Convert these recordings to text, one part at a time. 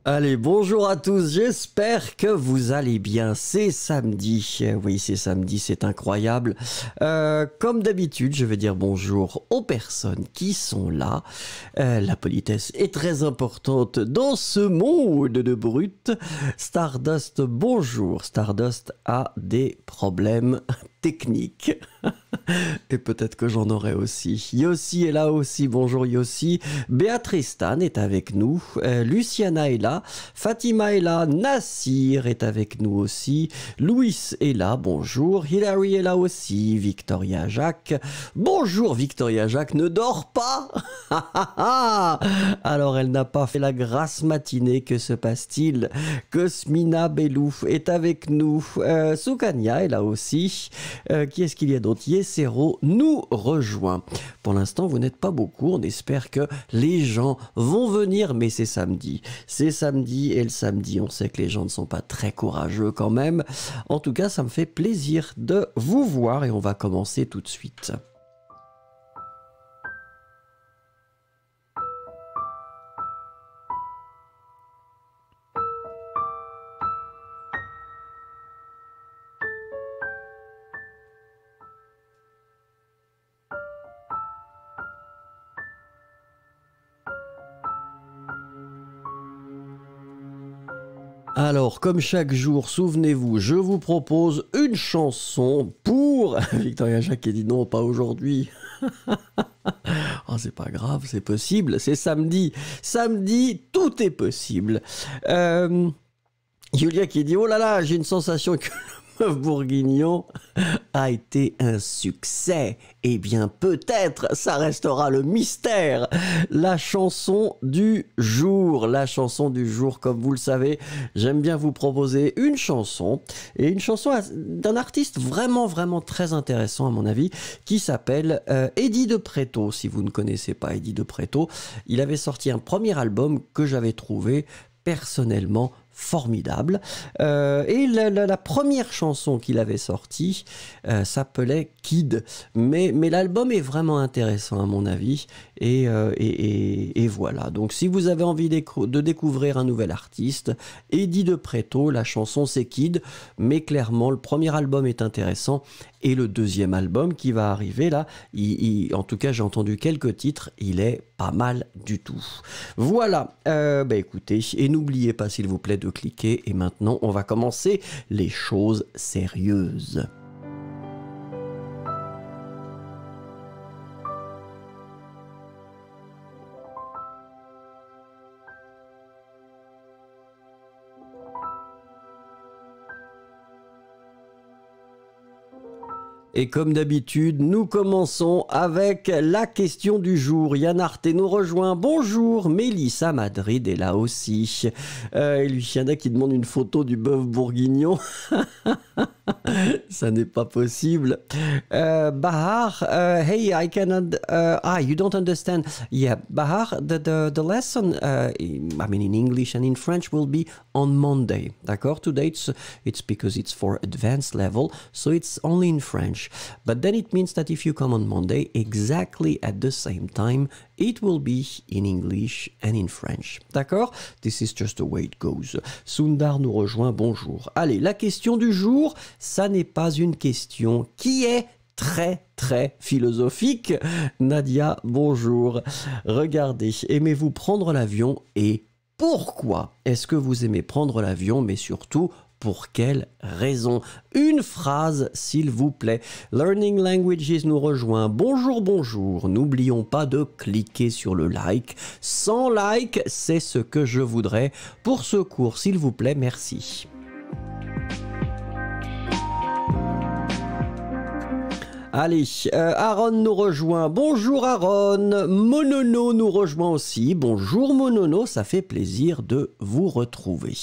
Allez, bonjour à tous, j'espère que vous allez bien. C'est samedi, oui c'est samedi, c'est incroyable. Comme d'habitude, je vais dire bonjour aux personnes qui sont là. La politesse est très importante dans ce monde de brut. Stardust, bonjour. Stardust a des problèmes techniques. Et peut-être que j'en aurai aussi. Yossi est là aussi, bonjour Yossi. Béatrice Tan est avec nous. Luciana est là. Fatima est là. Nassir est avec nous aussi. Louis est là, bonjour. Hilary est là aussi. Victoria Jacques. Bonjour Victoria Jacques, ne dort pas. Alors elle n'a pas fait la grasse matinée, que se passe-t-il? Cosmina Bellou est avec nous. Soukania est là aussi. Qui est-ce qu'il y a d'autre? Yesero nous rejoint. Pour l'instant, vous n'êtes pas beaucoup. On espère que les gens vont venir, mais c'est samedi. C'est samedi et le samedi, on sait que les gens ne sont pas très courageux quand même. En tout cas, ça me fait plaisir de vous voir et on va commencer tout de suite. Alors, comme chaque jour, souvenez-vous, je vous propose une chanson pour... Victoria Jacques a dit non, pas aujourd'hui. Oh, c'est pas grave, c'est possible, c'est samedi. Samedi, tout est possible. Julia qui dit, oh là là, j'ai une sensation que le Meuf Bourguignon a été un succès. Eh bien, peut-être, ça restera le mystère. La chanson du jour. La chanson du jour, comme vous le savez, j'aime bien vous proposer une chanson. Et une chanson d'un artiste vraiment, vraiment très intéressant, à mon avis, qui s'appelle Eddie de Pretto. Si vous ne connaissez pas Eddie de Pretto, il avait sorti un premier album que j'avais trouvé personnellement formidable. Et la première chanson qu'il avait sortie s'appelait Kid. Mais l'album est vraiment intéressant à mon avis. Et voilà. Donc si vous avez envie de découvrir un nouvel artiste, Eddie de Pretto, la chanson c'est Kid. Mais clairement, le premier album est intéressant. Et le deuxième album qui va arriver là, en tout cas j'ai entendu quelques titres, il est pas mal du tout. Voilà, écoutez, et n'oubliez pas s'il vous plaît de cliquer. Et maintenant on va commencer les choses sérieuses. Et comme d'habitude, nous commençons avec la question du jour. Yann Arte nous rejoint. Bonjour, Mélissa Madrid est là aussi. Et Luciana qui demande une photo du bœuf bourguignon. Ça n'est pas possible. Bahar, hey, I cannot. You don't understand. Yeah, Bahar, the lesson, I mean in English and in French, will be on Monday. D'accord? Today it's because it's for advanced level, so it's only in French. But then it means that if you come on Monday, exactly at the same time, it will be in English and in French. D'accord? This is just the way it goes. Sundar nous rejoint, bonjour. Allez, la question du jour, ça n'est pas une question qui est très très philosophique. Nadia, bonjour. Regardez, aimez-vous prendre l'avion et pourquoi est-ce que vous aimez prendre l'avion, mais surtout pour quelle raison? Une phrase, s'il vous plaît. Learning Languages nous rejoint. Bonjour, bonjour. N'oublions pas de cliquer sur le like. Sans like, c'est ce que je voudrais pour ce cours, s'il vous plaît. Merci. Allez, Aaron nous rejoint. Bonjour Aaron. Monono nous rejoint aussi. Bonjour Monono, ça fait plaisir de vous retrouver.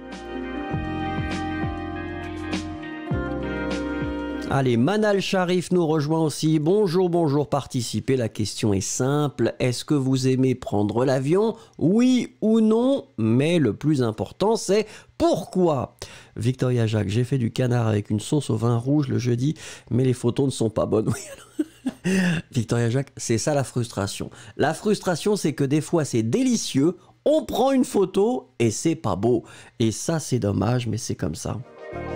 Allez, Manal Sharif nous rejoint aussi. Bonjour, bonjour, participez. La question est simple. Est-ce que vous aimez prendre l'avion? Oui ou non? Mais le plus important, c'est pourquoi? Victoria Jacques, j'ai fait du canard avec une sauce au vin rouge le jeudi, mais les photos ne sont pas bonnes. Oui, alors... Victoria Jacques, c'est ça la frustration. La frustration, c'est que des fois, c'est délicieux. On prend une photo et c'est pas beau. Et ça, c'est dommage, mais c'est comme ça.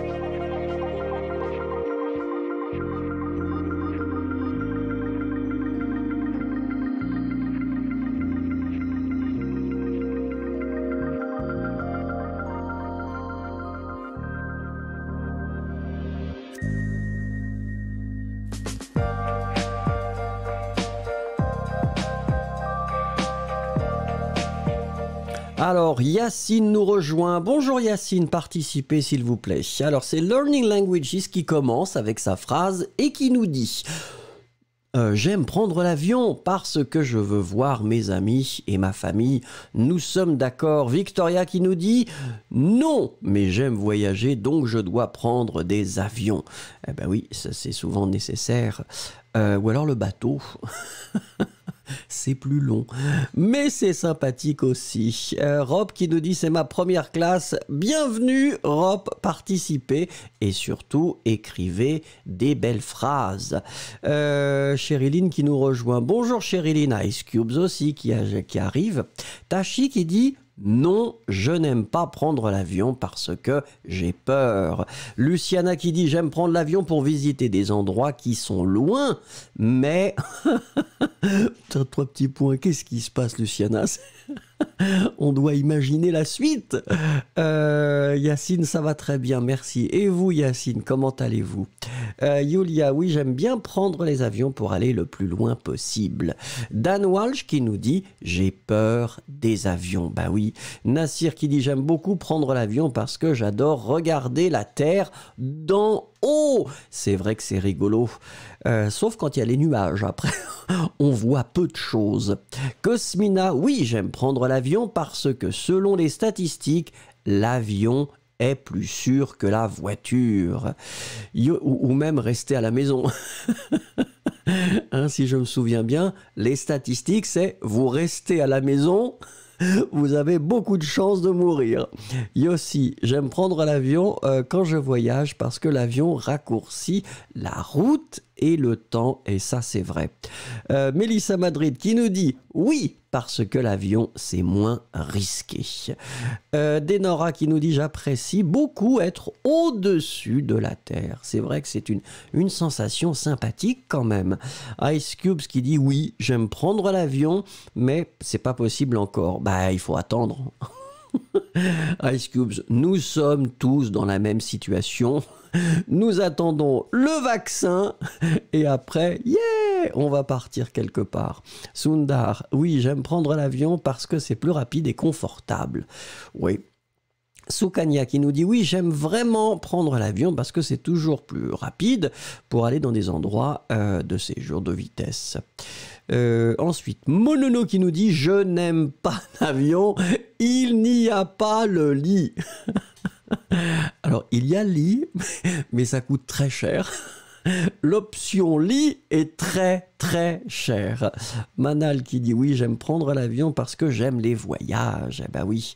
Alors, Yacine nous rejoint. Bonjour Yacine, participez s'il vous plaît. Alors, c'est Learning Languages qui commence avec sa phrase et qui nous dit j'aime prendre l'avion parce que je veux voir mes amis et ma famille. Nous sommes d'accord. Victoria qui nous dit non, mais j'aime voyager donc je dois prendre des avions. Eh ben oui, ça c'est souvent nécessaire. Ou alors le bateau. C'est plus long, mais c'est sympathique aussi. Rob qui nous dit c'est ma première classe. Bienvenue Rob, participez et surtout écrivez des belles phrases. Chériline qui nous rejoint. Bonjour Chériline, Ice Cubes aussi qui arrive. Tachi qui dit non, je n'aime pas prendre l'avion parce que j'ai peur. Luciana qui dit j'aime prendre l'avion pour visiter des endroits qui sont loin, mais... Putain, 3 petits points, qu'est-ce qui se passe Luciana? On doit imaginer la suite. Yacine, ça va très bien, merci. Et vous Yacine, comment allez-vous? Yulia, oui, j'aime bien prendre les avions pour aller le plus loin possible. Dan Walsh qui nous dit j'ai peur des avions. Bah oui. Nassir qui dit j'aime beaucoup prendre l'avion parce que j'adore regarder la Terre d'en haut. C'est vrai que c'est rigolo. Sauf quand il y a les nuages. Après, on voit peu de choses. Cosmina, oui, j'aime prendre l'avion parce que selon les statistiques, l'avion est plus sûr que la voiture. Ou même rester à la maison. Hein, si je me souviens bien, les statistiques, c'est vous restez à la maison, vous avez beaucoup de chances de mourir. Yossi, j'aime prendre l'avion quand je voyage parce que l'avion raccourcit la route et le temps, et ça c'est vrai. Mélissa Madrid qui nous dit oui, parce que l'avion c'est moins risqué. Denora qui nous dit j'apprécie beaucoup être au-dessus de la terre. C'est vrai que c'est une sensation sympathique quand même. Ice Cubes qui dit oui, j'aime prendre l'avion, mais c'est pas possible encore. Bah il faut attendre. Ice Cubes, nous sommes tous dans la même situation. Nous attendons le vaccin et après, yeah, on va partir quelque part. Sundar, oui, j'aime prendre l'avion parce que c'est plus rapide et confortable. Oui. Soukania qui nous dit oui, j'aime vraiment prendre l'avion parce que c'est toujours plus rapide pour aller dans des endroits de séjour de vitesse. Ensuite, Monono qui nous dit je n'aime pas l'avion, il n'y a pas le lit. Alors, il y a le lit, mais ça coûte très cher. L'option lit est très très chère. Manal qui dit oui, j'aime prendre l'avion parce que j'aime les voyages. Eh ben oui.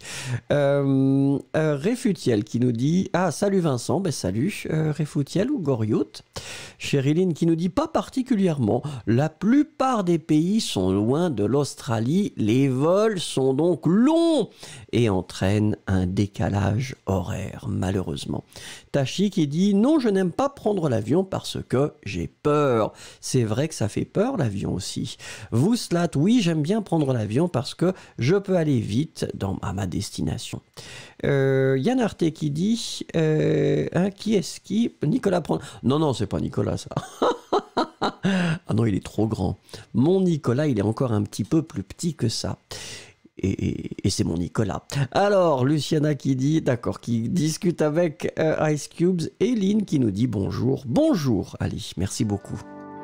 Réfutiel qui nous dit salut Vincent, ben salut Réfutiel ou Goriout. Chériline qui nous dit pas particulièrement. La plupart des pays sont loin de l'Australie. Les vols sont donc longs et entraînent un décalage horaire, malheureusement. Tachi qui dit non, je n'aime pas prendre l'avion parce que j'ai peur. C'est vrai que ça fait peur l'avion aussi. Vouslat, oui, j'aime bien prendre l'avion parce que je peux aller vite à ma destination. Yann Arte qui dit qui est-ce qui Nicolas prend... Non, c'est pas Nicolas ça. Ah non, il est trop grand. Mon Nicolas, il est encore un petit peu plus petit que ça. Et c'est mon Nicolas. Alors, Luciana qui dit, d'accord, qui discute avec Ice Cubes, et Lynn qui nous dit bonjour. Bonjour, Ali, merci beaucoup.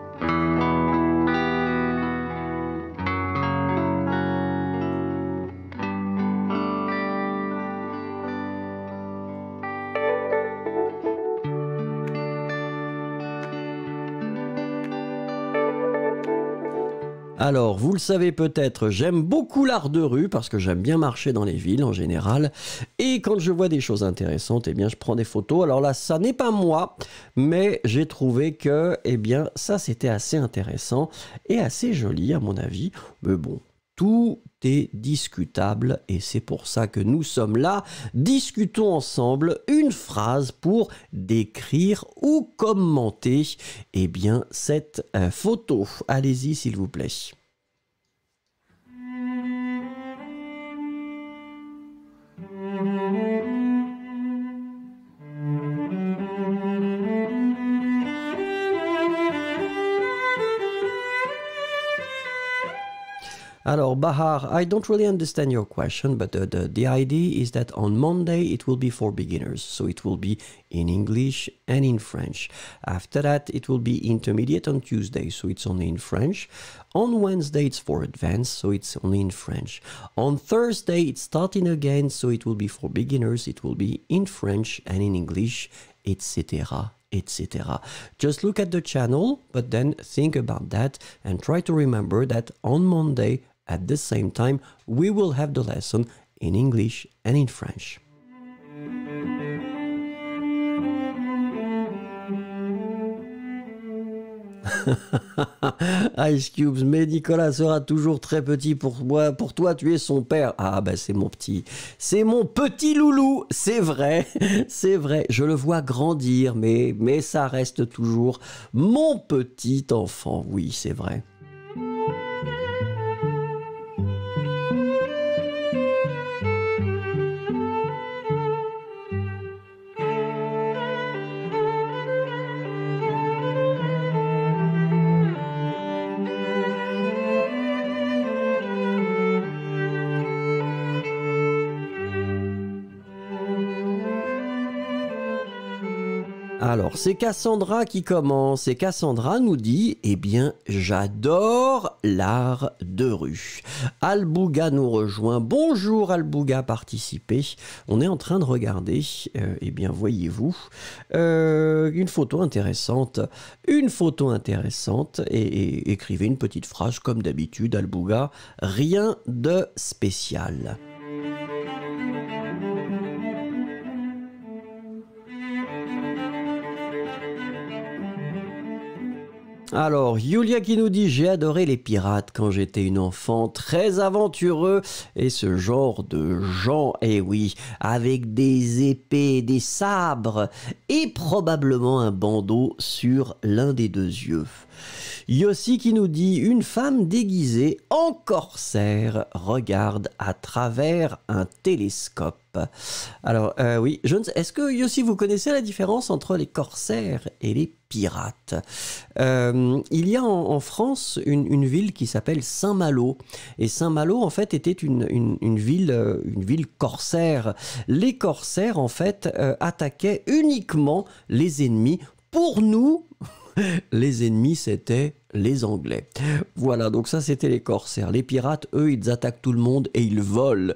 Alors, vous le savez peut-être, j'aime beaucoup l'art de rue parce que j'aime bien marcher dans les villes en général. Et quand je vois des choses intéressantes, eh bien, je prends des photos. Alors là, ça n'est pas moi, mais j'ai trouvé que, eh bien, ça c'était assez intéressant et assez joli à mon avis. Mais bon, tout est discutable et c'est pour ça que nous sommes là. Discutons ensemble une phrase pour décrire ou commenter eh bien, cette photo. Allez-y s'il vous plaît. Alors, Bahar, I don't really understand your question, but the idea is that on Monday it will be for beginners. So it will be in English and in French. After that, it will be intermediate on Tuesday, so it's only in French. On Wednesday, it's for advanced, so it's only in French. On Thursday, it's starting again, so it will be for beginners. It will be in French and in English, etc. etc. Just look at the channel, but then think about that and try to remember that on Monday, at the same time, we will have the lesson in English and in French. Ice Cubes, mais Nicolas sera toujours très petit pour moi. Pour toi, tu es son père. Ah, ben c'est mon petit loulou. C'est vrai, c'est vrai. Je le vois grandir, mais ça reste toujours mon petit enfant. Oui, c'est vrai. Alors, c'est Cassandra qui commence et Cassandra nous dit « Eh bien, j'adore l'art de rue ». Albouga nous rejoint. Bonjour Albouga, participez. On est en train de regarder, eh bien, voyez-vous, une photo intéressante. Et écrivez une petite phrase comme d'habitude, Albouga. Rien de spécial. Alors, Yulia qui nous dit « J'ai adoré les pirates quand j'étais une enfant, très aventureux et ce genre de gens, eh oui, avec des épées, des sabres et probablement un bandeau sur l'un des deux yeux. » Yossi qui nous dit « Une femme déguisée en corsaire regarde à travers un télescope. » Alors, oui, est-ce que Yossi, vous connaissez la différence entre les corsaires et les pirates? Il y a en France une ville qui s'appelle Saint-Malo. Et Saint-Malo, en fait, était une ville corsaire. Les corsaires, en fait, attaquaient uniquement les ennemis. Pour nous, les ennemis, c'était les Anglais. Voilà, donc ça, c'était les corsaires. Les pirates, eux, ils attaquent tout le monde et ils volent.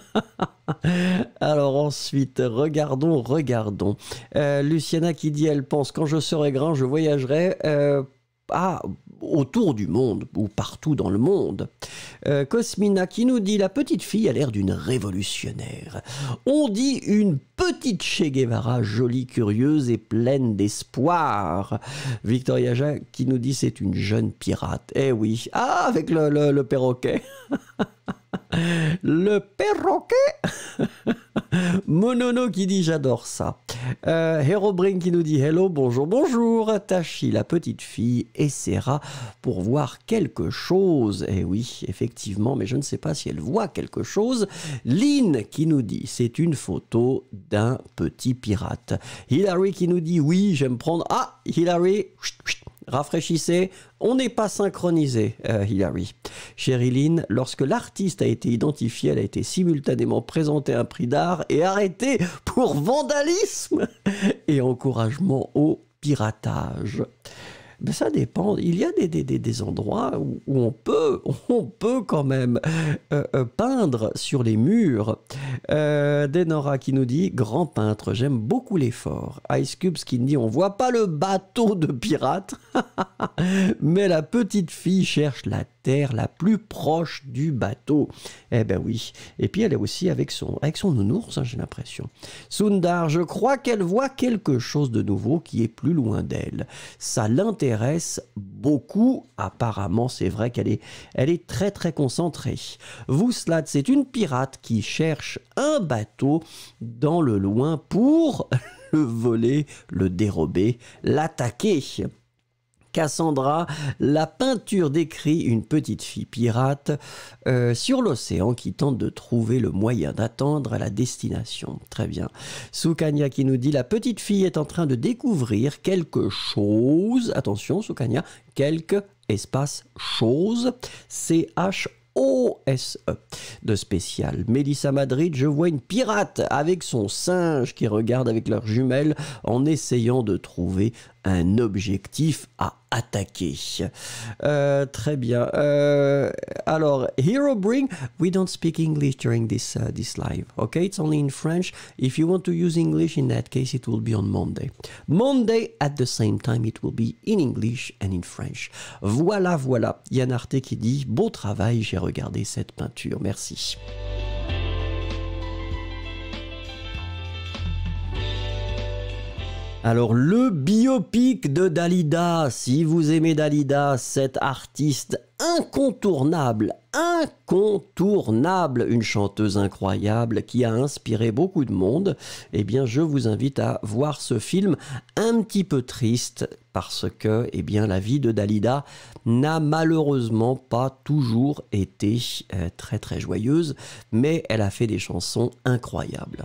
Alors ensuite, regardons. Luciana qui dit, elle pense, quand je serai grand, je voyagerai autour du monde ou partout dans le monde. Cosmina qui nous dit, la petite fille a l'air d'une révolutionnaire. On dit une petite Che Guevara, jolie, curieuse et pleine d'espoir. Victoria Jacques qui nous dit, c'est une jeune pirate. Eh oui, avec le perroquet. Le perroquet. Monono qui dit j'adore ça. Herobrine qui nous dit hello, bonjour. Tachi, la petite fille, essaiera pour voir quelque chose. Eh oui, effectivement, mais je ne sais pas si elle voit quelque chose. Lynn qui nous dit c'est une photo d'un petit pirate. Hilary qui nous dit oui, j'aime prendre. Ah, Hilary, rafraîchissez. On n'est pas synchronisé, Hilary. Sherilyn, lorsque l'artiste a été identifié, elle a été simultanément présentée à un prix d'art et arrêtée pour vandalisme et encouragement au piratage. Ben ça dépend. Il y a des endroits où on peut quand même peindre sur les murs. Denora qui nous dit « Grand peintre, j'aime beaucoup l'effort ». Ice Cubes qui nous dit « On voit pas le bateau de pirate, mais la petite fille cherche la terre la plus proche du bateau. Eh ben oui. Et puis elle est aussi avec son nounours, hein, j'ai l'impression. Sundar, je crois qu'elle voit quelque chose de nouveau qui est plus loin d'elle. Ça l'intéresse beaucoup. Apparemment, c'est vrai qu'elle est très très concentrée. Vuslat, c'est une pirate qui cherche un bateau dans le loin pour le voler, le dérober, l'attaquer. Cassandra, la peinture décrit une petite fille pirate sur l'océan qui tente de trouver le moyen d'atteindre la destination. Très bien. Sukanya qui nous dit la petite fille est en train de découvrir quelque chose. Attention Sukanya, quelque espace chose. C-H-O-S-E de spécial. Mélissa Madrid, je vois une pirate avec son singe qui regarde avec leurs jumelles en essayant de trouver un objectif à attaquer. Très bien. Alors, Hero Bring, we don't speak English during this live. Okay, it's only in French. If you want to use English, in that case, it will be on Monday. Monday, at the same time, it will be in English and in French. Voilà, voilà. Yann Arte qui dit, beau travail, j'ai regardé cette peinture. Merci. Alors, le biopic de Dalida, si vous aimez Dalida, cette artiste incontournable, une chanteuse incroyable qui a inspiré beaucoup de monde, eh bien, je vous invite à voir ce film un petit peu triste parce que, eh bien, la vie de Dalida n'a malheureusement pas toujours été très très joyeuse, mais elle a fait des chansons incroyables.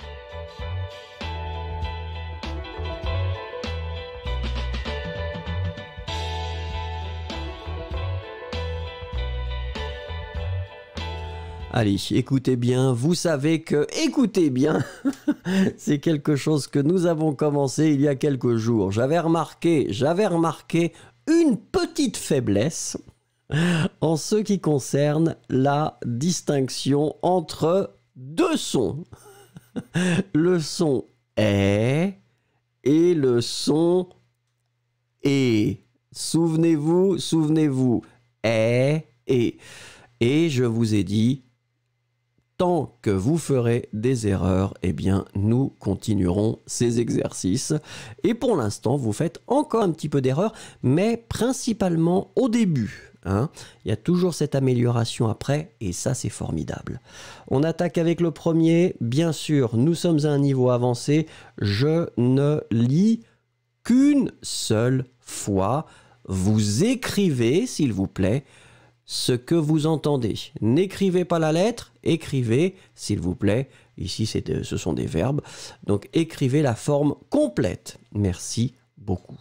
Allez, écoutez bien, vous savez que, écoutez bien, c'est quelque chose que nous avons commencé il y a quelques jours. J'avais remarqué une petite faiblesse en ce qui concerne la distinction entre deux sons. Le son est et le son est. Souvenez-vous, est et. Et je vous ai dit, tant que vous ferez des erreurs, eh bien, nous continuerons ces exercices. Et pour l'instant, vous faites encore un petit peu d'erreurs, mais principalement au début. Hein. Il y a toujours cette amélioration après, et ça, c'est formidable. On attaque avec le premier. Bien sûr, nous sommes à un niveau avancé. Je ne lis qu'une seule fois. Vous écrivez, s'il vous plaît, ce que vous entendez. N'écrivez pas la lettre, écrivez, s'il vous plaît. Ici, ce sont des verbes. Donc, écrivez la forme complète. Merci beaucoup.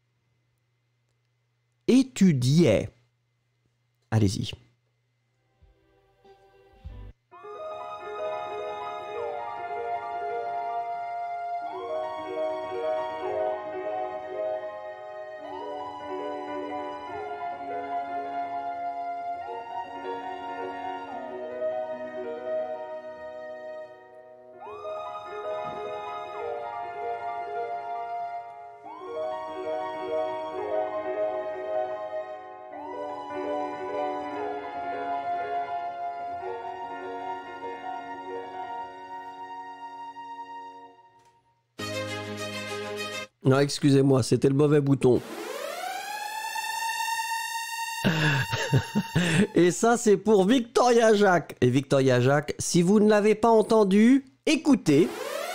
Étudier. Allez-y. Non, excusez-moi, c'était le mauvais bouton. Et ça, c'est pour Victoria Jacques. Et Victoria Jacques, si vous ne l'avez pas entendu, écoutez.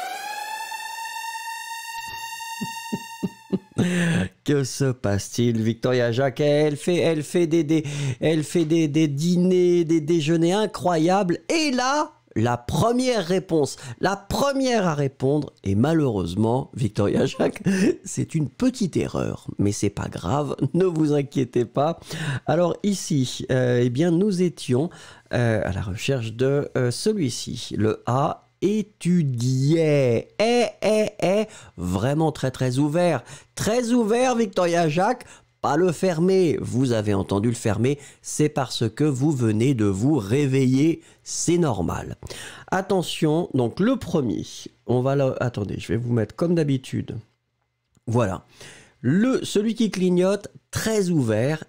Que se passe-t-il? Victoria Jacques, elle fait des dîners, des déjeuners incroyables. Et là, la première à répondre, et malheureusement, Victoria Jacques, c'est une petite erreur, mais c'est pas grave, ne vous inquiétez pas. Alors ici, eh bien, nous étions à la recherche de celui-ci, le A. Étudiait, vraiment très ouvert, Victoria Jacques. Pas le fermer, vous avez entendu le fermer, c'est parce que vous venez de vous réveiller, c'est normal. Attention, donc le premier, on va attendez, je vais vous mettre comme d'habitude. Voilà. Celui qui clignote, très ouvert,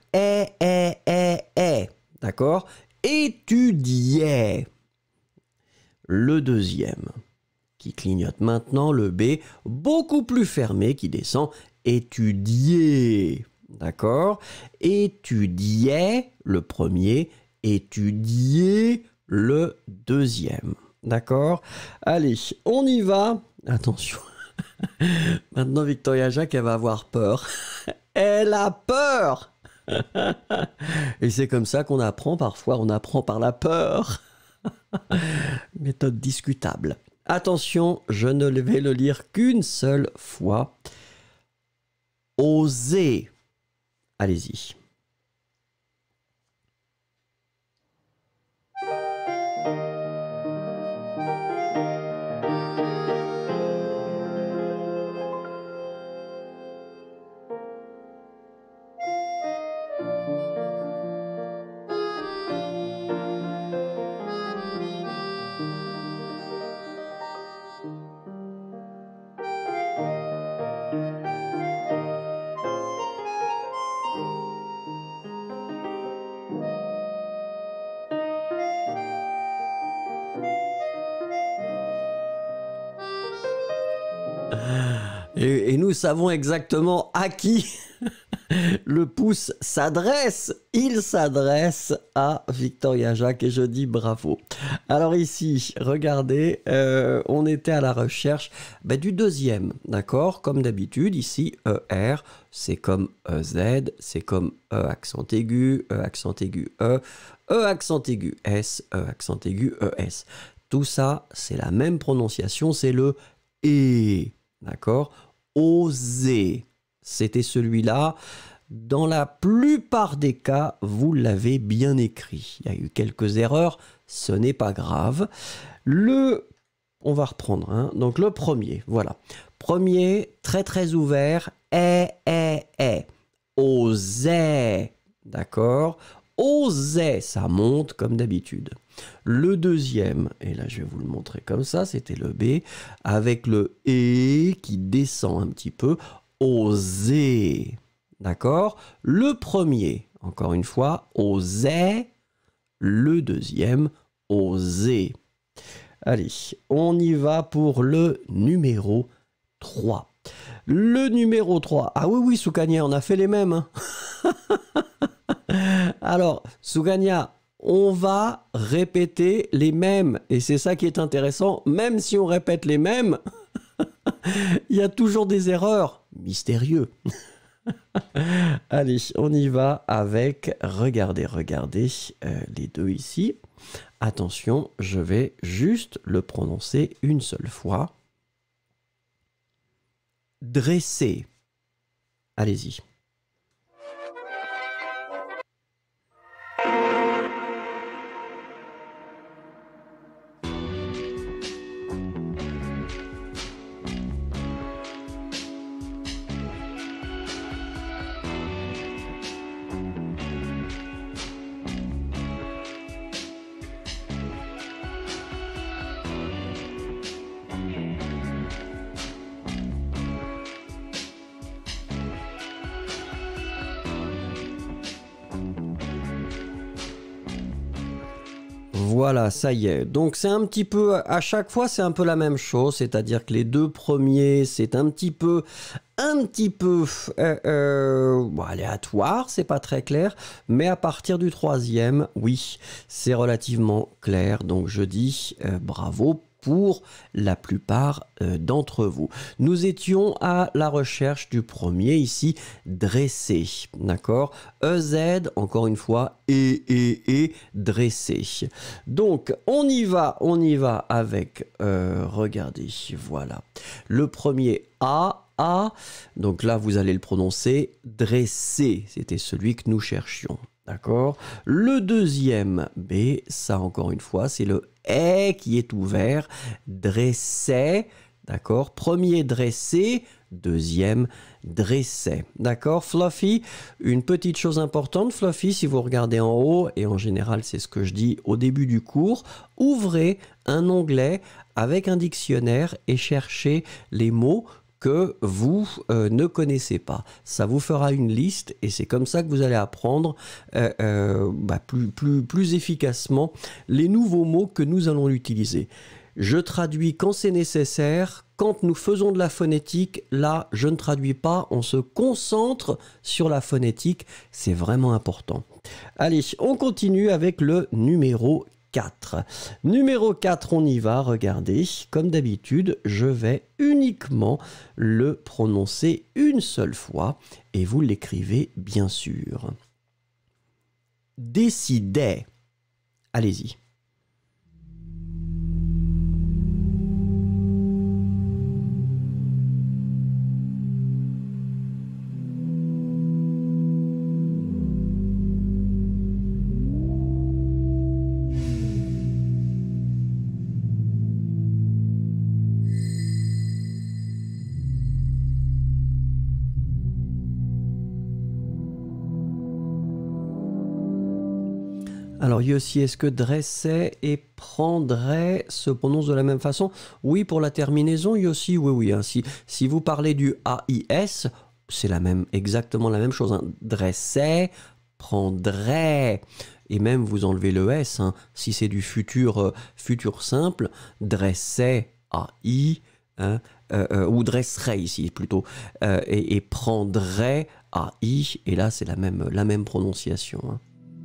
d'accord? Étudiait. Le deuxième, qui clignote maintenant, le B, beaucoup plus fermé, qui descend, étudier. D'accord? Étudiait le premier, étudier le deuxième. D'accord? Allez, on y va. Attention. Maintenant, Victoria Jacques, elle va avoir peur. Elle a peur. Et c'est comme ça qu'on apprend parfois. On apprend par la peur. Méthode discutable. Attention, je ne vais le lire qu'une seule fois. Oser. Allez-y. Et nous savons exactement à qui le pouce s'adresse. Il s'adresse à Victoria Jacques et je dis bravo. Alors ici, regardez, on était à la recherche du deuxième, d'accord? Comme d'habitude, ici, ER, c'est comme EZ, c'est comme E accent aigu, E accent aigu E, E accent aigu S, E accent aigu ES. Tout ça, c'est la même prononciation, c'est le E, d'accord? Oser, c'était celui-là. Dans la plupart des cas, vous l'avez bien écrit. Il y a eu quelques erreurs, ce n'est pas grave. On va reprendre, hein. Donc le premier, voilà. Premier, très très ouvert, osait, d'accord? Osait, ça monte comme d'habitude. Le deuxième, et là je vais vous le montrer comme ça, c'était le B, avec le E qui descend un petit peu, oser, d'accord? Le premier, encore une fois, osait, le deuxième, oser. Allez, on y va pour le numéro 3. Le numéro 3, ah oui, Soukania, on a fait les mêmes, hein. Alors, Soukania, on va répéter les mêmes. Et c'est ça qui est intéressant. Même si on répète les mêmes, il y a toujours des erreurs. Mystérieux. Allez, on y va avec... Regardez, les deux ici. Attention, je vais juste le prononcer une seule fois. Dresser. Allez-y. Voilà, ça y est. Donc c'est un petit peu, à chaque fois c'est un peu la même chose, c'est-à-dire que les deux premiers c'est un petit peu aléatoire, c'est pas très clair, mais à partir du troisième, oui, c'est relativement clair. Donc je dis bravo pour la plupart d'entre vous. Nous étions à la recherche du premier ici, dresser, d'accord? EZ, encore une fois, dresser. Donc, on y va avec, regardez, voilà. Le premier A, donc là, vous allez le prononcer, dresser, c'était celui que nous cherchions. D'accord? Le deuxième B, ça encore une fois, c'est le E qui est ouvert. Dressait. D'accord? Premier dressé, deuxième dressait. D'accord? Fluffy, une petite chose importante, Fluffy, si vous regardez en haut, et en général c'est ce que je dis au début du cours, ouvrez un onglet avec un dictionnaire et cherchez les mots que vous ne connaissez pas. Ça vous fera une liste et c'est comme ça que vous allez apprendre plus efficacement les nouveaux mots que nous allons utiliser. Je traduis quand c'est nécessaire. Quand nous faisons de la phonétique, là, je ne traduis pas. On se concentre sur la phonétique. C'est vraiment important. Allez, on continue avec le numéro 4. Numéro 4, on y va. Regardez, comme d'habitude, je vais uniquement le prononcer une seule fois. Et vous l'écrivez, bien sûr. Décidez. Allez-y. Alors, Yossi, est-ce que dressait et prendrait se prononce de la même façon? Oui, pour la terminaison, Yossi, oui. Hein. Si vous parlez du AIS, c'est exactement la même chose. Hein. Dressait, prendrait. Et même, vous enlevez le S. Hein. Si c'est du futur simple, dressait, AI, hein, ou dresserait ici plutôt, et prendrait, AI. Et là, c'est la même prononciation. Hein.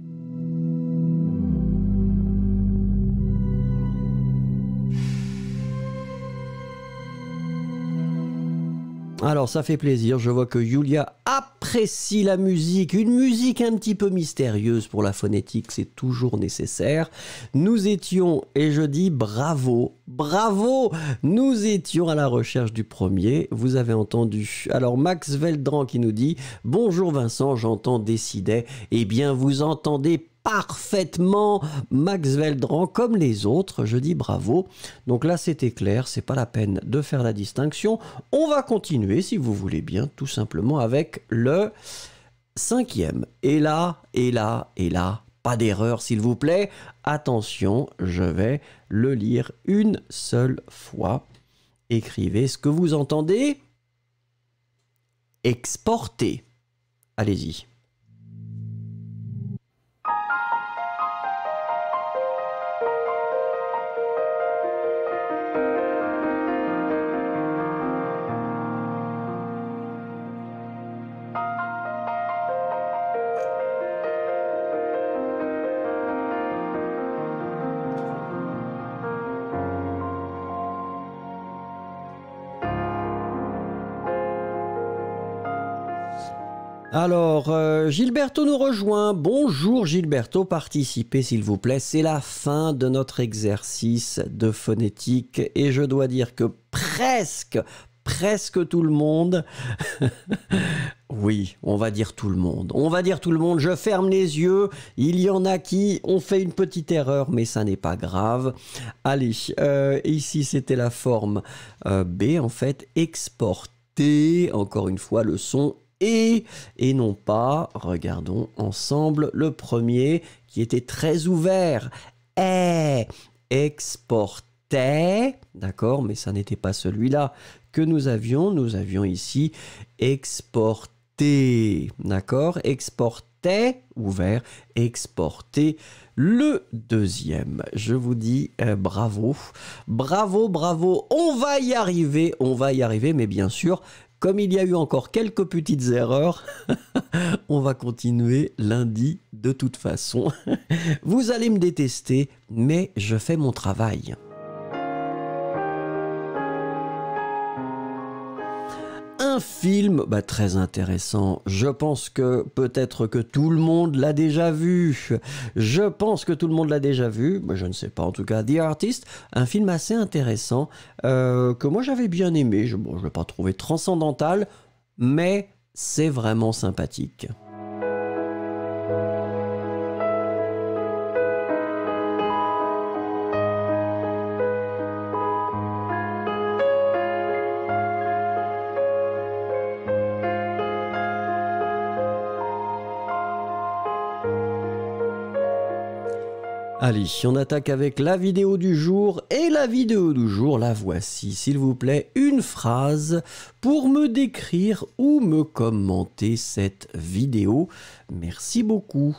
Alors ça fait plaisir, je vois que Julia apprécie la musique, une musique un petit peu mystérieuse pour la phonétique, c'est toujours nécessaire. Nous étions, et je dis bravo, nous étions à la recherche du premier, vous avez entendu. Alors Max Veldran qui nous dit « Bonjour Vincent, j'entends décider ». Eh bien vous entendez parfaitement Max Veldran comme les autres, je dis bravo. Donc là c'était clair, c'est pas la peine de faire la distinction. On va continuer si vous voulez bien tout simplement avec le 5e. Et là, pas d'erreur s'il vous plaît. Attention, je vais le lire une seule fois. Écrivez ce que vous entendez. Exporter. Allez-y. Alors, Gilberto nous rejoint. Bonjour Gilberto, participez s'il vous plaît. C'est la fin de notre exercice de phonétique et je dois dire que presque tout le monde, oui, on va dire tout le monde. Je ferme les yeux. Il y en a qui ont fait une petite erreur, mais ça n'est pas grave. Allez, ici c'était la forme B, en fait, exporter. Encore une fois, le son et non pas, regardons ensemble, le premier qui était très ouvert. Exporter, d'accord, mais ça n'était pas celui-là que nous avions. Nous avions ici exporter, d'accord, exporter, ouvert, exporter. Le deuxième, je vous dis bravo, on va y arriver, mais bien sûr, comme il y a eu encore quelques petites erreurs, on va continuer lundi de toute façon. Vous allez me détester, mais je fais mon travail. Un film très intéressant. Je pense que peut-être que tout le monde l'a déjà vu. Je ne sais pas en tout cas. The Artist, un film assez intéressant que moi j'avais bien aimé. Je ne l'ai pas trouvé transcendantal, mais c'est vraiment sympathique. Allez, on attaque avec la vidéo du jour. Et la vidéo du jour, la voici. S'il vous plaît, une phrase pour me décrire ou me commenter cette vidéo. Merci beaucoup.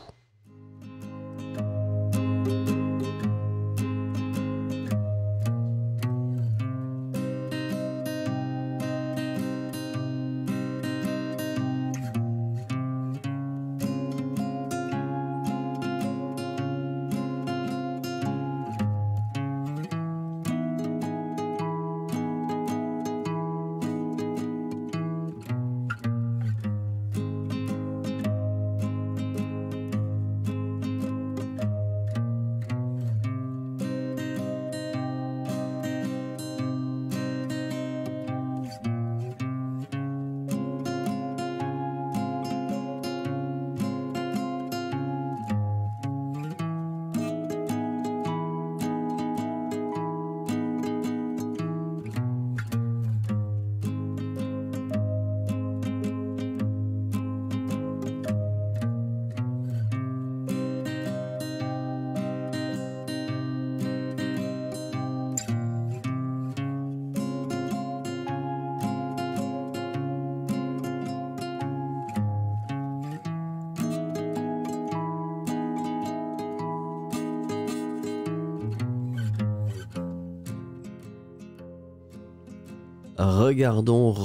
Regardons.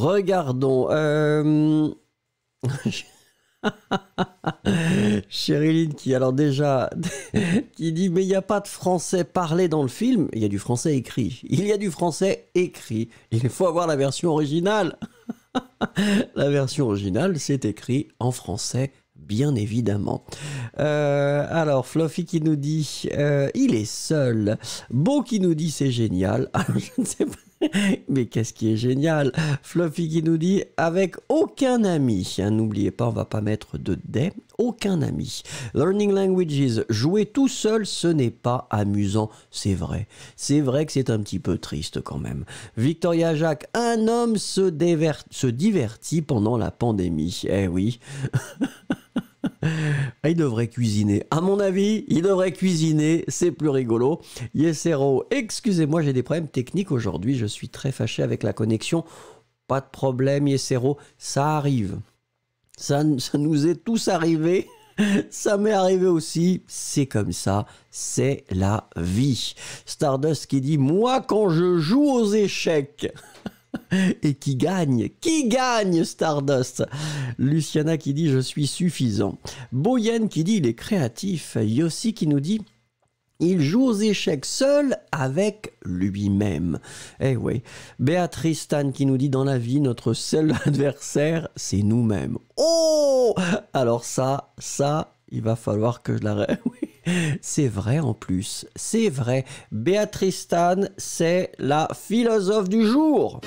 Chériline qui, alors déjà, qui dit mais il n'y a pas de français parlé dans le film, il y a du français écrit. Il y a du français écrit. Il faut avoir la version originale. La version originale, c'est écrit en français, bien évidemment. Alors, Fluffy qui nous dit il est seul. Beau qui nous dit c'est génial. Alors, je ne sais pas. Mais qu'est-ce qui est génial? Fluffy qui nous dit avec aucun ami. N'oubliez pas, on va pas mettre de des. Aucun ami. Learning languages. Jouer tout seul, ce n'est pas amusant. C'est vrai. C'est vrai que c'est un petit peu triste quand même. Victoria Jacques. Un homme se divertit pendant la pandémie. Eh oui. Il devrait cuisiner. À mon avis, il devrait cuisiner. C'est plus rigolo. Yesero, excusez-moi, j'ai des problèmes techniques aujourd'hui. Je suis très fâché avec la connexion. Pas de problème, Yesero. Ça arrive. Ça nous est tous arrivé. Ça m'est arrivé aussi. C'est comme ça. C'est la vie. Stardust qui dit, moi, quand je joue aux échecs... Et qui gagne Stardust. Luciana qui dit je suis suffisant. Boyen qui dit il est créatif. Yossi qui nous dit il joue aux échecs seul avec lui-même. Eh oui. Béatrice Stan qui nous dit dans la vie notre seul adversaire c'est nous-mêmes. Oh, alors ça il va falloir que je la... Oui. C'est vrai en plus, c'est vrai. Béatrice Stan, c'est la philosophe du jour.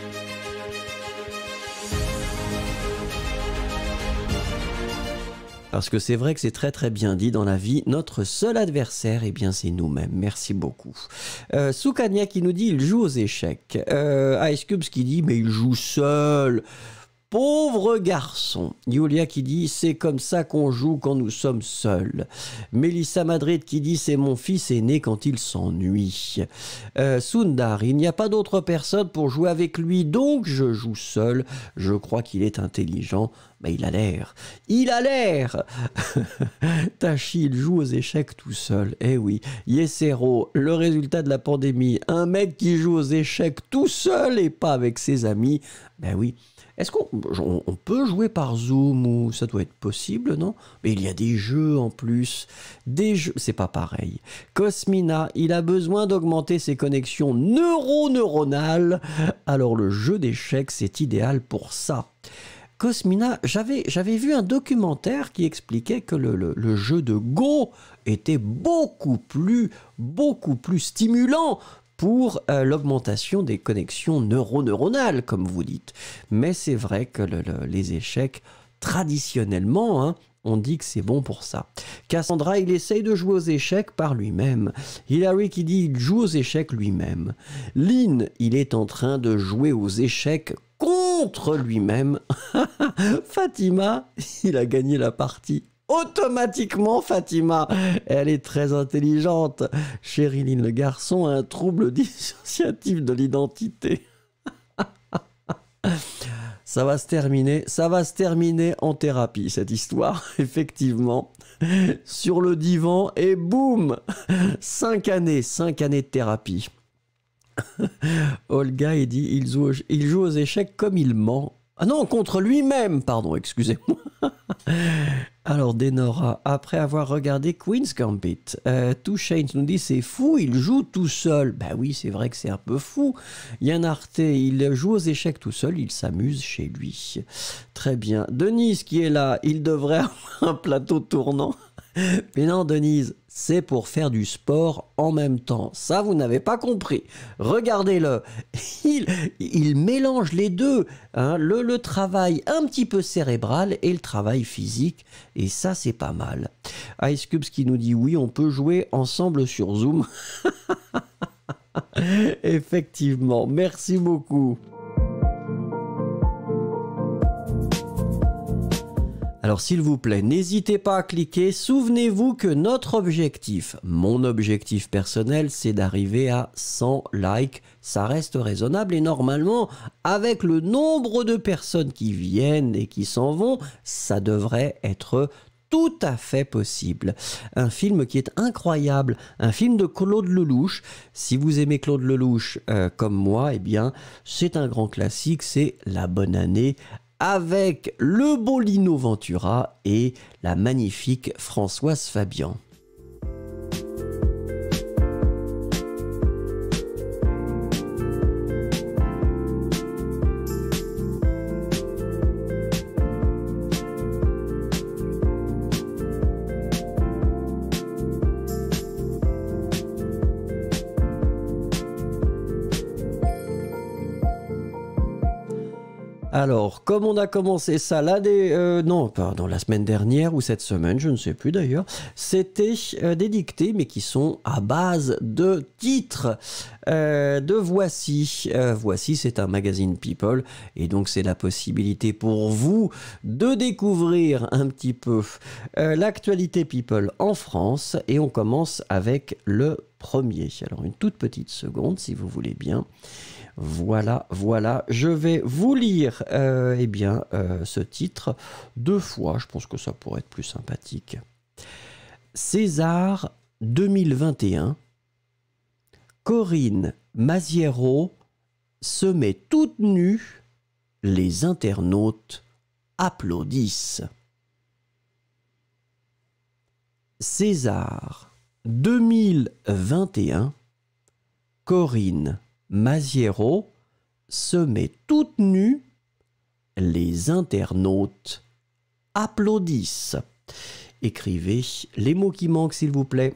Parce que c'est vrai que c'est très très bien dit dans la vie, notre seul adversaire, eh bien c'est nous-mêmes. Merci beaucoup. Soukania qui nous dit il joue aux échecs. Ice Cubes qui dit mais il joue seul. Pauvre garçon. Yulia qui dit c'est comme ça qu'on joue quand nous sommes seuls. Mélissa Madrid qui dit c'est mon fils aîné quand il s'ennuie. Sundar, il n'y a pas d'autre personne pour jouer avec lui donc je joue seul. Je crois qu'il est intelligent. Mais il a l'air. Il a l'air. Tachi, il joue aux échecs tout seul. Eh oui. Yesero, le résultat de la pandémie. Un mec qui joue aux échecs tout seul et pas avec ses amis. Ben oui. Est-ce qu'on peut jouer par Zoom ou ça doit être possible, non? Mais il y a des jeux en plus. Des jeux, c'est pas pareil. Cosmina, il a besoin d'augmenter ses connexions neuronales. Alors le jeu d'échecs, c'est idéal pour ça. Cosmina, j'avais vu un documentaire qui expliquait que le jeu de Go était beaucoup plus stimulant pour l'augmentation des connexions neuronales, comme vous dites. Mais c'est vrai que les échecs, traditionnellement, hein, on dit que c'est bon pour ça. Cassandra, il essaye de jouer aux échecs par lui-même. Hilary qui dit il joue aux échecs lui-même. Lynn, il est en train de jouer aux échecs contre lui-même. Fatima, il a gagné la partie. automatiquement, Fatima. Elle est très intelligente. Chériline le garçon a un trouble dissociatif de l'identité. Ça va se terminer en thérapie, cette histoire, effectivement. Sur le divan, et boum 5 années de thérapie. Olga, il dit, il joue aux échecs comme il ment. Ah non, contre lui-même, pardon, excusez-moi. Alors, Denora, après avoir regardé Queen's Gambit, Touchain nous dit, c'est fou, il joue tout seul. Ben oui, c'est vrai que c'est un peu fou. Yann Arte, il joue aux échecs tout seul, il s'amuse chez lui. Très bien. Denise qui est là, il devrait avoir un plateau tournant. Mais non, Denise, c'est pour faire du sport en même temps. Ça, vous n'avez pas compris. Regardez-le. Il mélange les deux. Hein, le travail un petit peu cérébral et le travail physique. Et ça, c'est pas mal. Ice Cubes qui nous dit oui, on peut jouer ensemble sur Zoom. Effectivement. Merci beaucoup. Alors s'il vous plaît, n'hésitez pas à cliquer. Souvenez-vous que notre objectif, mon objectif personnel, c'est d'arriver à 100 likes. Ça reste raisonnable et normalement, avec le nombre de personnes qui viennent et qui s'en vont, ça devrait être tout à fait possible. Un film qui est incroyable, un film de Claude Lelouch. Si vous aimez Claude Lelouch comme moi, eh bien, c'est un grand classique, c'est La Bonne Année, avec le beau Lino Ventura et la magnifique Françoise Fabian. Alors, comme on a commencé ça la semaine dernière ou cette semaine, je ne sais plus d'ailleurs, c'était des dictées, mais qui sont à base de titres de Voici. Voici, c'est un magazine People, et donc c'est la possibilité pour vous de découvrir un petit peu l'actualité People en France, et on commence avec le premier. Alors, une toute petite seconde, si vous voulez bien. Voilà, je vais vous lire ce titre 2 fois, je pense que ça pourrait être plus sympathique. César 2021, Corinne Maziero se met toute nue, les internautes applaudissent. César 2021, Corinne Maziero se met toute nue, les internautes applaudissent. Écrivez les mots qui manquent, s'il vous plaît.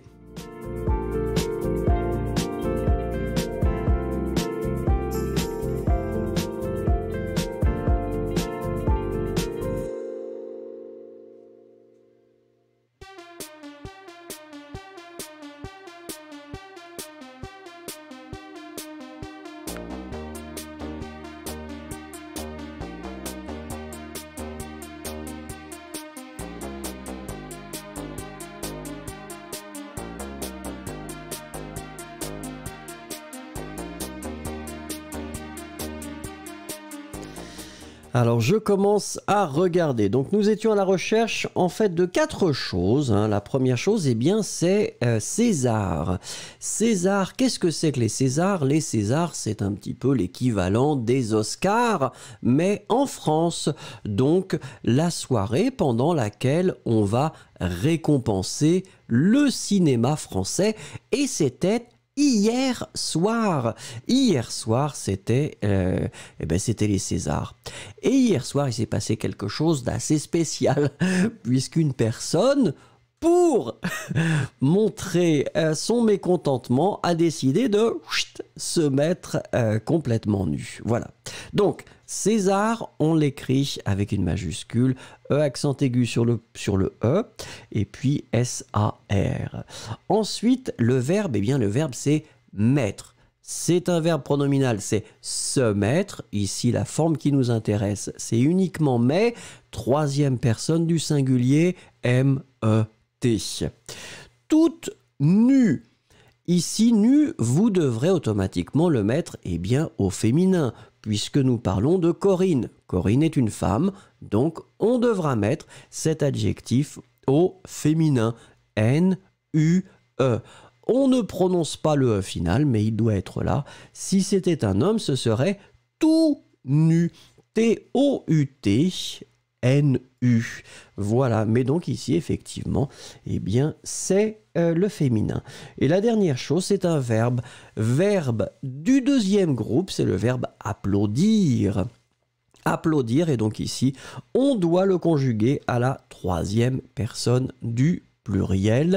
Alors, je commence à regarder. Donc, nous étions à la recherche, en fait, de 4 choses. Hein. La première chose, eh bien, c'est César. César, qu'est-ce que c'est que les Césars? Les Césars, c'est un petit peu l'équivalent des Oscars, mais en France. Donc, la soirée pendant laquelle on va récompenser le cinéma français. Et c'était hier soir. Hier soir, c'était les Césars. Et hier soir, il s'est passé quelque chose d'assez spécial, puisqu'une personne, pour montrer son mécontentement, a décidé de se mettre complètement nu. Voilà. Donc, César, on l'écrit avec une majuscule, E accent aigu sur le E, et puis S-A-R. Ensuite, le verbe, le verbe c'est mettre. c'est un verbe pronominal, c'est se mettre. Ici, la forme qui nous intéresse, c'est uniquement mais, troisième personne du singulier, M-E-T. Toute nue. Ici, nu, vous devrez automatiquement le mettre au féminin, puisque nous parlons de Corinne. Corinne est une femme, donc on devra mettre cet adjectif au féminin, N-U-E. On ne prononce pas le E final, mais il doit être là. Si c'était un homme, ce serait tout nu, T-O-U-T, N-U. Voilà, mais donc ici, effectivement, c'est le féminin. Et la dernière chose, c'est un verbe. Verbe du deuxième groupe, c'est le verbe applaudir. Applaudir, et donc ici, on doit le conjuguer à la troisième personne du pluriel.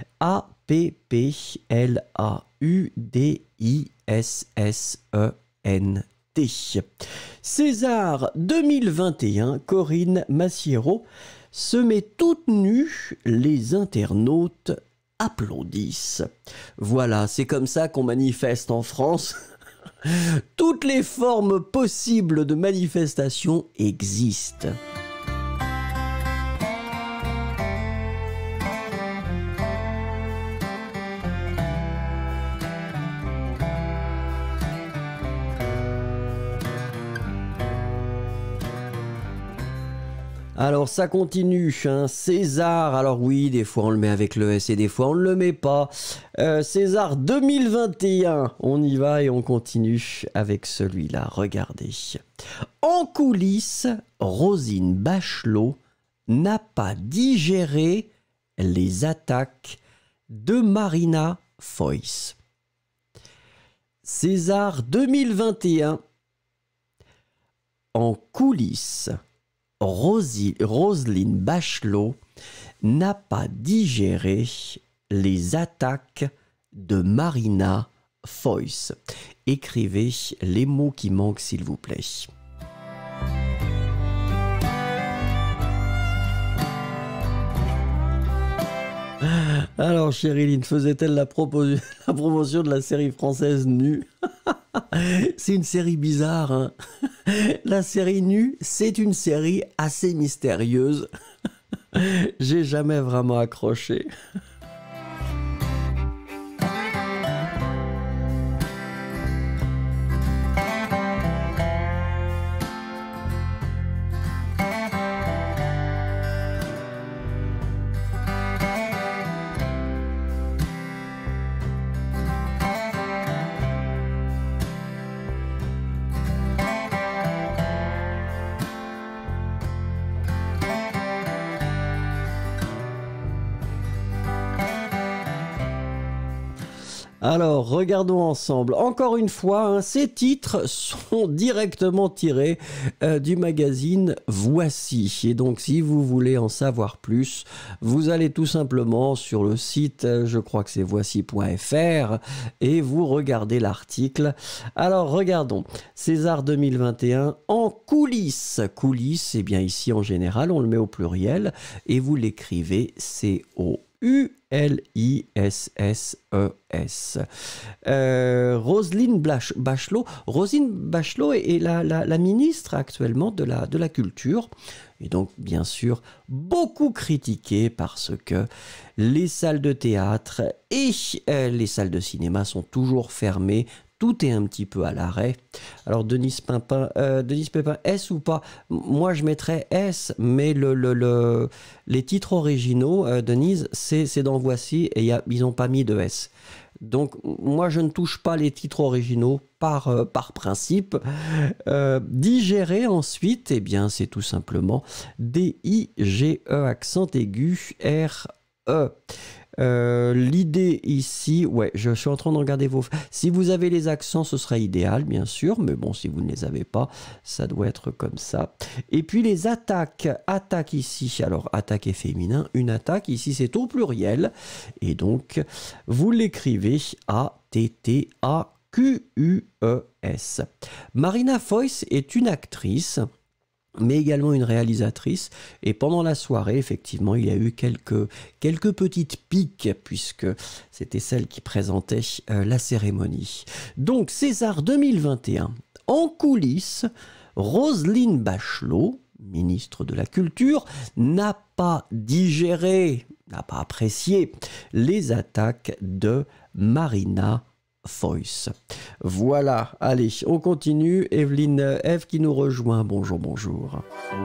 A-P-P-L-A-U-D-I-S-S-E-N-T. César 2021, Corinne Massiero se met toute nue, les internautes applaudissent. Voilà, c'est comme ça qu'on manifeste en France. Toutes les formes possibles de manifestation existent. Alors ça continue, hein. César, alors oui, des fois on le met avec le S et des fois on ne le met pas. César 2021, on y va et on continue avec celui-là, regardez. En coulisses, Roselyne Bachelot n'a pas digéré les attaques de Marina Foïs. César 2021, en coulisses, Roselyne Bachelot n'a pas digéré les attaques de Marina Foïs. Écrivez les mots qui manquent, s'il vous plaît. Alors, Chériline, faisait-elle la promotion de la série française Nue? C'est une série bizarre, hein. La série Nue, c'est une série assez mystérieuse. J'ai jamais vraiment accroché. Alors, regardons ensemble. Encore une fois, hein, ces titres sont directement tirés du magazine Voici. Et donc, si vous voulez en savoir plus, vous allez tout simplement sur le site, je crois que c'est voici.fr, et vous regardez l'article. Alors, regardons. César 2021, en coulisses. Coulisses, eh bien ici, en général, on le met au pluriel, et vous l'écrivez C-O-U-L-I-S-S-E-S. Roselyne Bachelot. Roselyne Bachelot est la ministre actuellement de la culture. Et donc, bien sûr, beaucoup critiquée parce que les salles de théâtre et les salles de cinéma sont toujours fermées. Tout est un petit peu à l'arrêt. Alors, Denise Pépin, S ou pas? Moi, je mettrais S, mais les titres originaux, Denise, c'est dans Voici et ils n'ont pas mis de S. Donc, moi, je ne touche pas les titres originaux par principe. Digérer ensuite, eh bien, c'est tout simplement D-I-G-E, accent aigu, R-E. L'idée ici, ouais, je suis en train de regarder si vous avez les accents, ce serait idéal, bien sûr, mais bon, si vous ne les avez pas, ça doit être comme ça. Et puis les attaques ici, alors attaque est féminin, une attaque ici c'est au pluriel, et donc vous l'écrivez A-T-T-A-Q-U-E-S. Marina Foïs est une actrice. mais également une réalisatrice. Et pendant la soirée, effectivement, il y a eu quelques petites piques, puisque c'était celle qui présentait la cérémonie. Donc, César 2021, en coulisses, Roselyne Bachelot, ministre de la Culture, n'a pas digéré, n'a pas apprécié les attaques de Marina Foïs. Voilà, allez, on continue. Evelyne Eve qui nous rejoint. Bonjour, bonjour.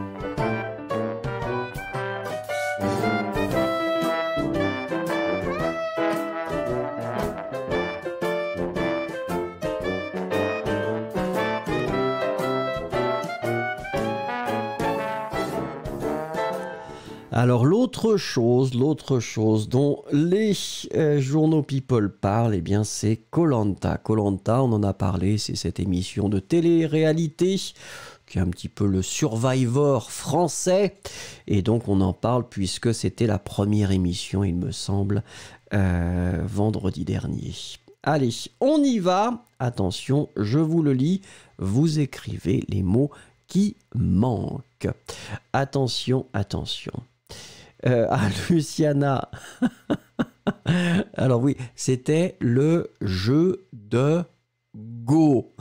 Alors l'autre chose dont les journaux People parlent, eh bien c'est Koh-Lanta. Koh-Lanta, on en a parlé, c'est cette émission de télé-réalité qui est un petit peu le Survivor français. Et donc on en parle puisque c'était la première émission, il me semble, vendredi dernier. Allez, on y va. Attention, je vous le lis. Vous écrivez les mots qui manquent. Attention, attention. Luciana. Alors oui, c'était le jeu de Go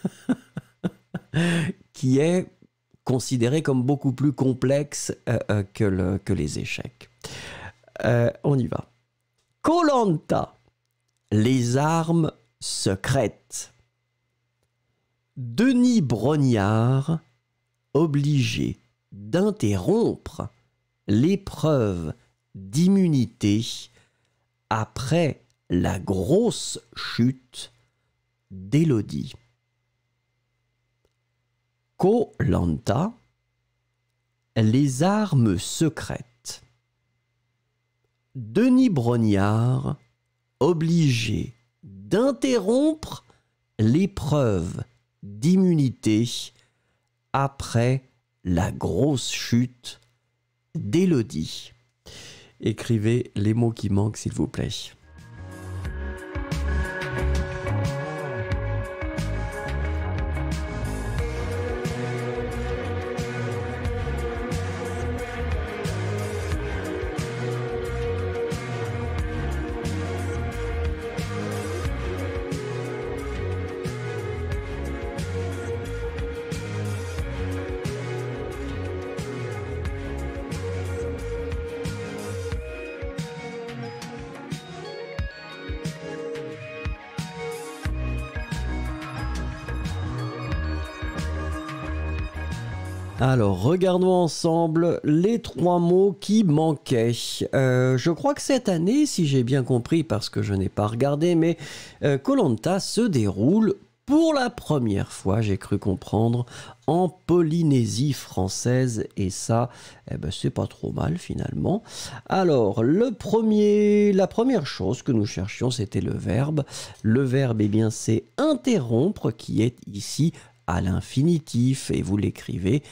qui est considéré comme beaucoup plus complexe que les échecs. On y va. Koh-Lanta, les armes secrètes. Denis Brognard, obligé d'interrompre l'épreuve d'immunité après la grosse chute d'Élodie. Koh-Lanta, les armes secrètes. Denis Brognard, obligé d'interrompre l'épreuve d'immunité après la grosse chute d'Élodie. Écrivez les mots qui manquent, s'il vous plaît. Alors, regardons ensemble les 3 mots qui manquaient. Je crois que cette année, si j'ai bien compris, parce que je n'ai pas regardé, mais Koh-Lanta se déroule pour la première fois, j'ai cru comprendre, en Polynésie française. Et ça, c'est pas trop mal finalement. Alors, la première chose que nous cherchions, c'était le verbe. Le verbe, eh bien, c'est interrompre, qui est ici à l'infinitif, et vous l'écrivez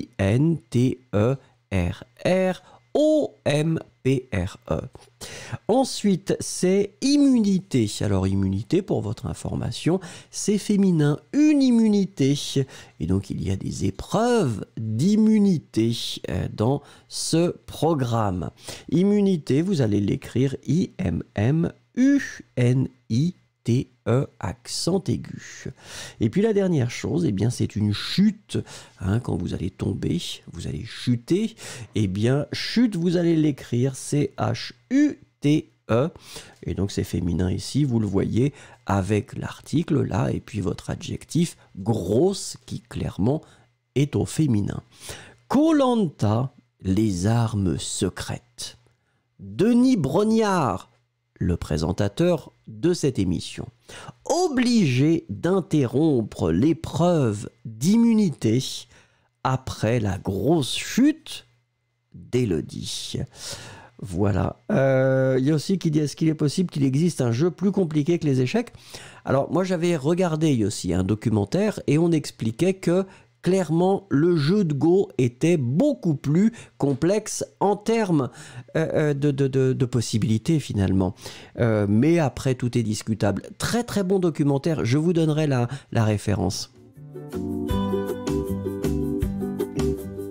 I-N-T-E-R-R-O-M-P-R-E. Ensuite, c'est immunité. Alors, immunité, pour votre information, c'est féminin, une immunité. Et donc, il y a des épreuves d'immunité dans ce programme. Immunité, vous allez l'écrire I-M-M-U-N-I-T-E, accent aigu. Et puis la dernière chose, eh bien, c'est une chute. Quand vous allez tomber, vous allez chuter. Eh bien, chute, vous allez l'écrire C-H-U-T-E. Et donc, c'est féminin ici, vous le voyez, avec l'article là, et puis votre adjectif grosse, qui clairement est au féminin. Koh-Lanta, les armes secrètes. Denis Brognard, le présentateur de cette émission, obligé d'interrompre l'épreuve d'immunité après la grosse chute d'Élodie. Voilà. Il y a aussi qui dit, est-ce qu'il est possible qu'il existe un jeu plus compliqué que les échecs? Alors, moi, j'avais regardé aussi un documentaire et on expliquait que clairement, le jeu de Go était beaucoup plus complexe en termes de possibilités finalement. Mais après, tout est discutable. Très très bon documentaire, je vous donnerai la référence.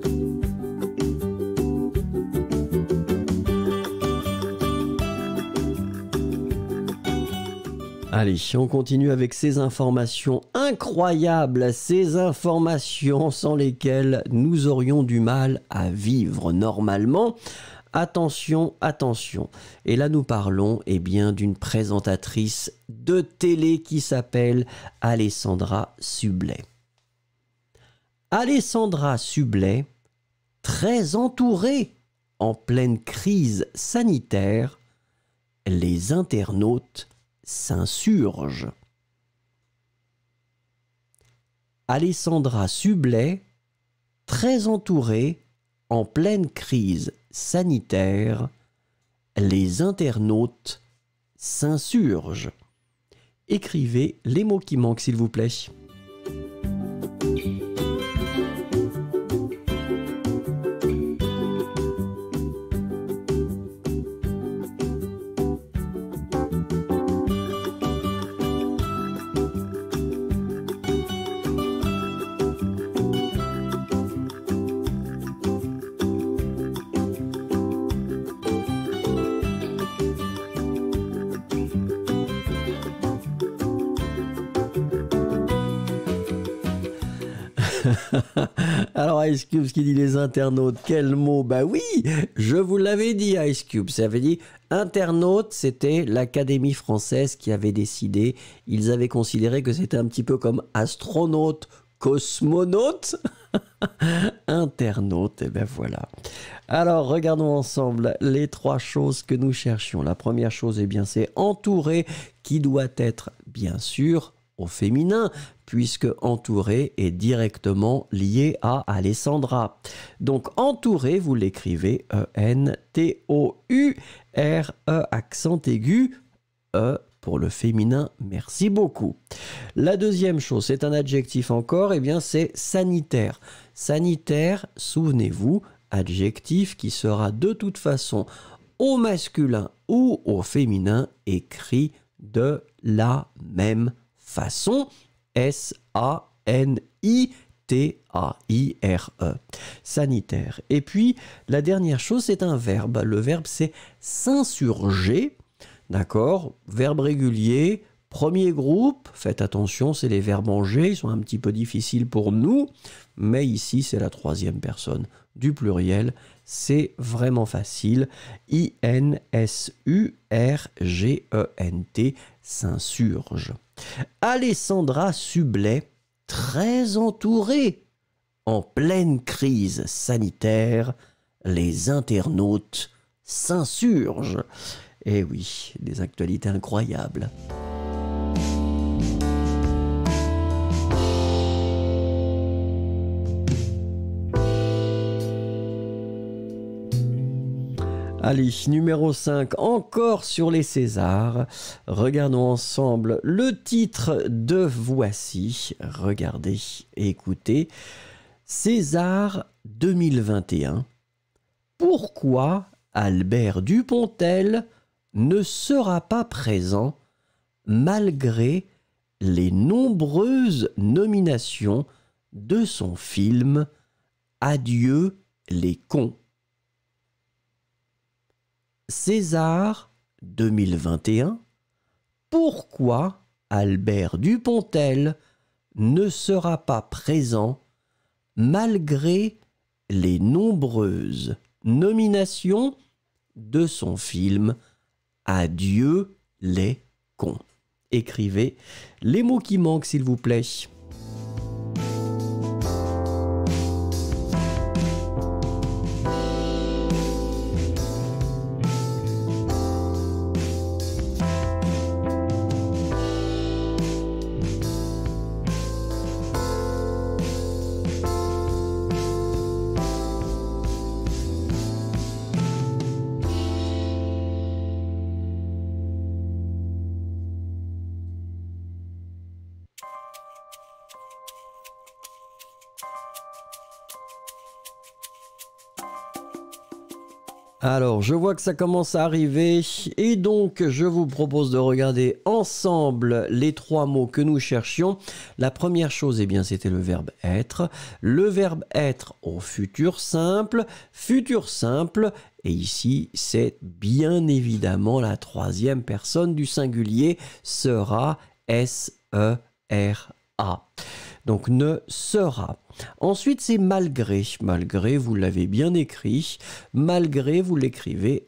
Allez, on continue avec ces informations incroyables, ces informations sans lesquelles nous aurions du mal à vivre normalement. Attention, attention. Et là, nous parlons bien d'une présentatrice de télé qui s'appelle Alessandra Sublet. Alessandra Sublet, très entourée en pleine crise sanitaire, les internautes s'insurgent. Alessandra Sublet, très entourée en pleine crise sanitaire, les internautes s'insurgent. Écrivez les mots qui manquent, s'il vous plaît. Alors Ice Cube qui dit les internautes, quel mot? Bah oui, je vous l'avais dit Ice Cube, ça veut dire internaute, c'était l'Académie française qui avait décidé, ils avaient considéré que c'était un petit peu comme astronaute, cosmonaute, internaute, et ben voilà. Alors regardons ensemble les trois choses que nous cherchions. La première chose, eh bien c'est entouré, qui doit être bien sûr au féminin, puisque entouré est directement lié à Alessandra. Donc entouré, vous l'écrivez E-N-T-O-U-R-E, accent aigu, E pour le féminin, merci beaucoup. La deuxième chose, c'est un adjectif encore, et bien c'est sanitaire. Sanitaire, souvenez-vous, adjectif qui sera de toute façon au masculin ou au féminin écrit de la même façon, S-A-N-I-T-A-I-R-E, sanitaire. Et puis, la dernière chose, c'est un verbe. Le verbe, c'est s'insurger, d'accord? Verbe régulier, premier groupe, faites attention, c'est les verbes en G, ils sont un petit peu difficiles pour nous, mais ici, c'est la troisième personne du pluriel, c'est vraiment facile, I-N-S-U-R-G-E-N-T, s'insurge. Alessandra Sublet, très entourée, en pleine crise sanitaire, les internautes s'insurgent. Eh oui, des actualités incroyables. Allez, numéro 5, encore sur les Césars. Regardons ensemble le titre de Voici. Regardez et écoutez. César 2021. Pourquoi Albert Dupontel ne sera pas présent malgré les nombreuses nominations de son film Adieu les cons? César 2021. Pourquoi Albert Dupontel ne sera pas présent malgré les nombreuses nominations de son film Adieu les cons? Écrivez les mots qui manquent, s'il vous plaît. Alors, je vois que ça commence à arriver et donc je vous propose de regarder ensemble les trois mots que nous cherchions. La première chose, eh bien, c'était le verbe être. Le verbe être au futur simple Et ici, c'est bien évidemment la troisième personne du singulier sera S-E-R-A. Donc ne sera. Ensuite, c'est malgré. Malgré, vous l'avez bien écrit. Malgré, vous l'écrivez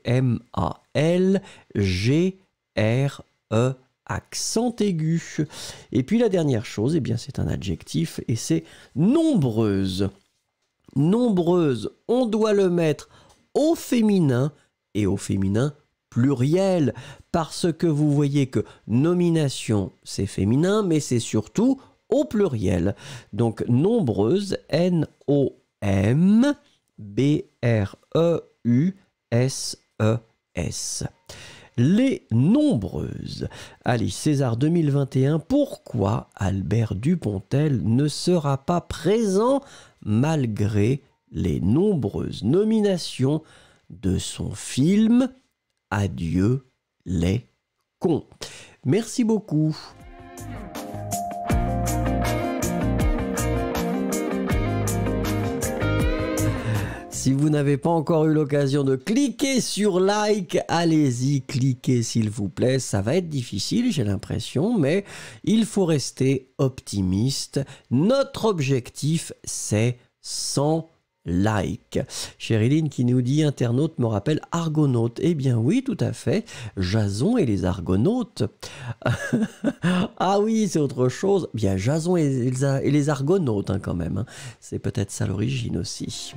M-A-L-G-R-E, accent aigu. Et puis la dernière chose, eh bien, c'est un adjectif et c'est nombreuse. Nombreuse, on doit le mettre au féminin et au féminin pluriel parce que vous voyez que nomination, c'est féminin, mais c'est surtout au pluriel. Donc, nombreuse, N-O-M-B-R-E-U-S-E-S. Les nombreuses. Allez, César 2021, pourquoi Albert Dupontel ne sera pas présent malgré les nombreuses nominations de son film Adieu les cons. Merci beaucoup. Si vous n'avez pas encore eu l'occasion de cliquer sur like, allez-y, cliquez s'il vous plaît. Ça va être difficile, j'ai l'impression, mais il faut rester optimiste. Notre objectif, c'est 100 likes. Chériline qui nous dit, internaute me rappelle Argonautes. Eh bien oui, tout à fait. Jason et les Argonautes. Ah oui, c'est autre chose. Bien, Jason et les Argonautes hein, quand même. Hein. C'est peut-être ça l'origine aussi.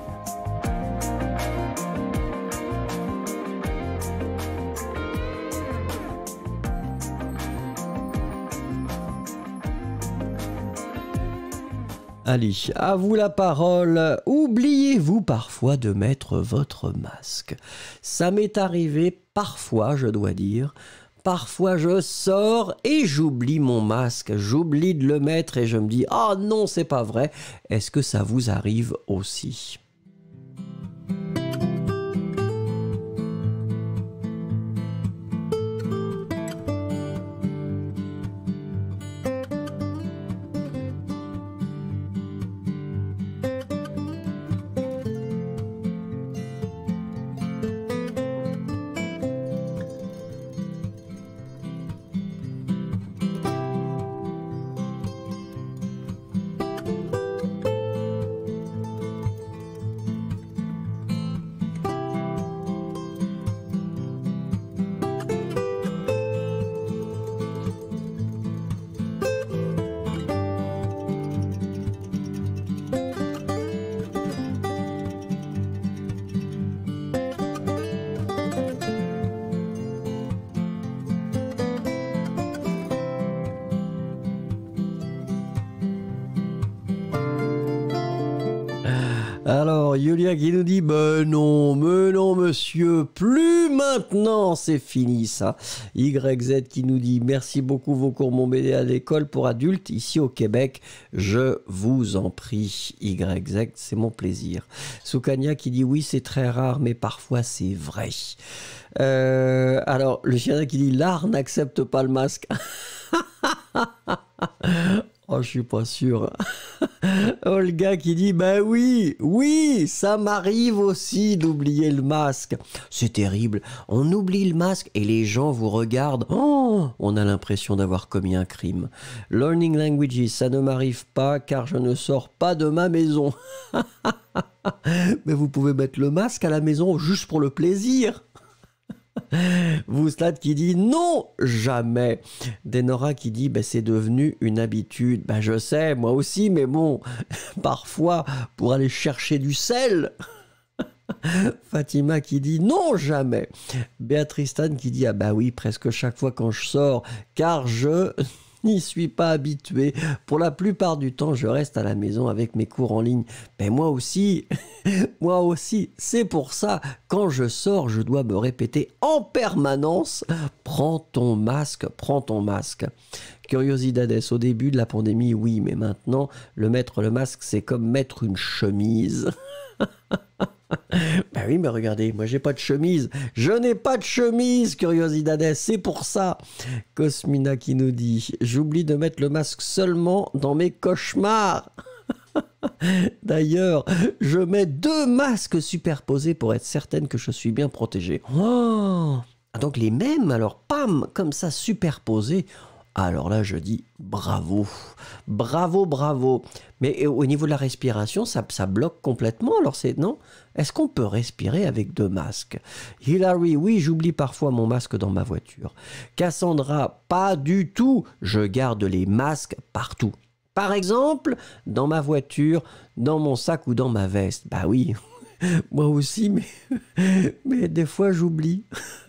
Allez, à vous la parole. Oubliez-vous parfois de mettre votre masque? Ça m'est arrivé parfois, je dois dire. Parfois, je sors et j'oublie mon masque. J'oublie de le mettre et je me dis « Ah non, c'est pas vrai ». Est-ce que ça vous arrive aussi ? Alors, Yulia qui nous dit « mais non, monsieur, plus maintenant, c'est fini ça ». YZ qui nous dit « Merci beaucoup, vos cours m'ont aidé à l'école pour adultes ici au Québec. Je vous en prie, YZ, c'est mon plaisir. » Soukania qui dit « Oui, c'est très rare, mais parfois c'est vrai. » Alors, le chien qui dit « L'art n'accepte pas le masque. » Oh, je suis pas sûr. Olga qui dit, ben oui, ça m'arrive aussi d'oublier le masque. C'est terrible. On oublie le masque et les gens vous regardent. Oh, on a l'impression d'avoir commis un crime. Learning languages, ça ne m'arrive pas car je ne sors pas de ma maison. Mais vous pouvez mettre le masque à la maison juste pour le plaisir. Vouslat qui dit non, jamais. Denora qui dit ben, c'est devenu une habitude. Ben, je sais, moi aussi, mais bon, parfois pour aller chercher du sel. Fatima qui dit non, jamais. Béatrice Tan qui dit ah bah oui, presque chaque fois quand je sors, car je n'y suis pas habitué. Pour la plupart du temps, je reste à la maison avec mes cours en ligne. Mais moi aussi, c'est pour ça, quand je sors, je dois me répéter en permanence, prends ton masque, prends ton masque. Curiosidades, au début de la pandémie, oui, mais maintenant, mettre le masque, c'est comme mettre une chemise. Ben oui, mais regardez, moi j'ai pas de chemise. Je n'ai pas de chemise, Curiosidades, c'est pour ça. Cosmina qui nous dit, j'oublie de mettre le masque seulement dans mes cauchemars. D'ailleurs, je mets 2 masques superposés pour être certaine que je suis bien protégé. Oh, donc les mêmes, alors pam, comme ça, superposés. Alors là, je dis bravo, bravo, bravo. Mais au niveau de la respiration, ça bloque complètement. Alors c'est non? Est-ce qu'on peut respirer avec 2 masques? Hilary, oui, j'oublie parfois mon masque dans ma voiture. Cassandra, pas du tout. Je garde les masques partout. Par exemple, dans ma voiture, dans mon sac ou dans ma veste. Bah oui, moi aussi, mais des fois j'oublie.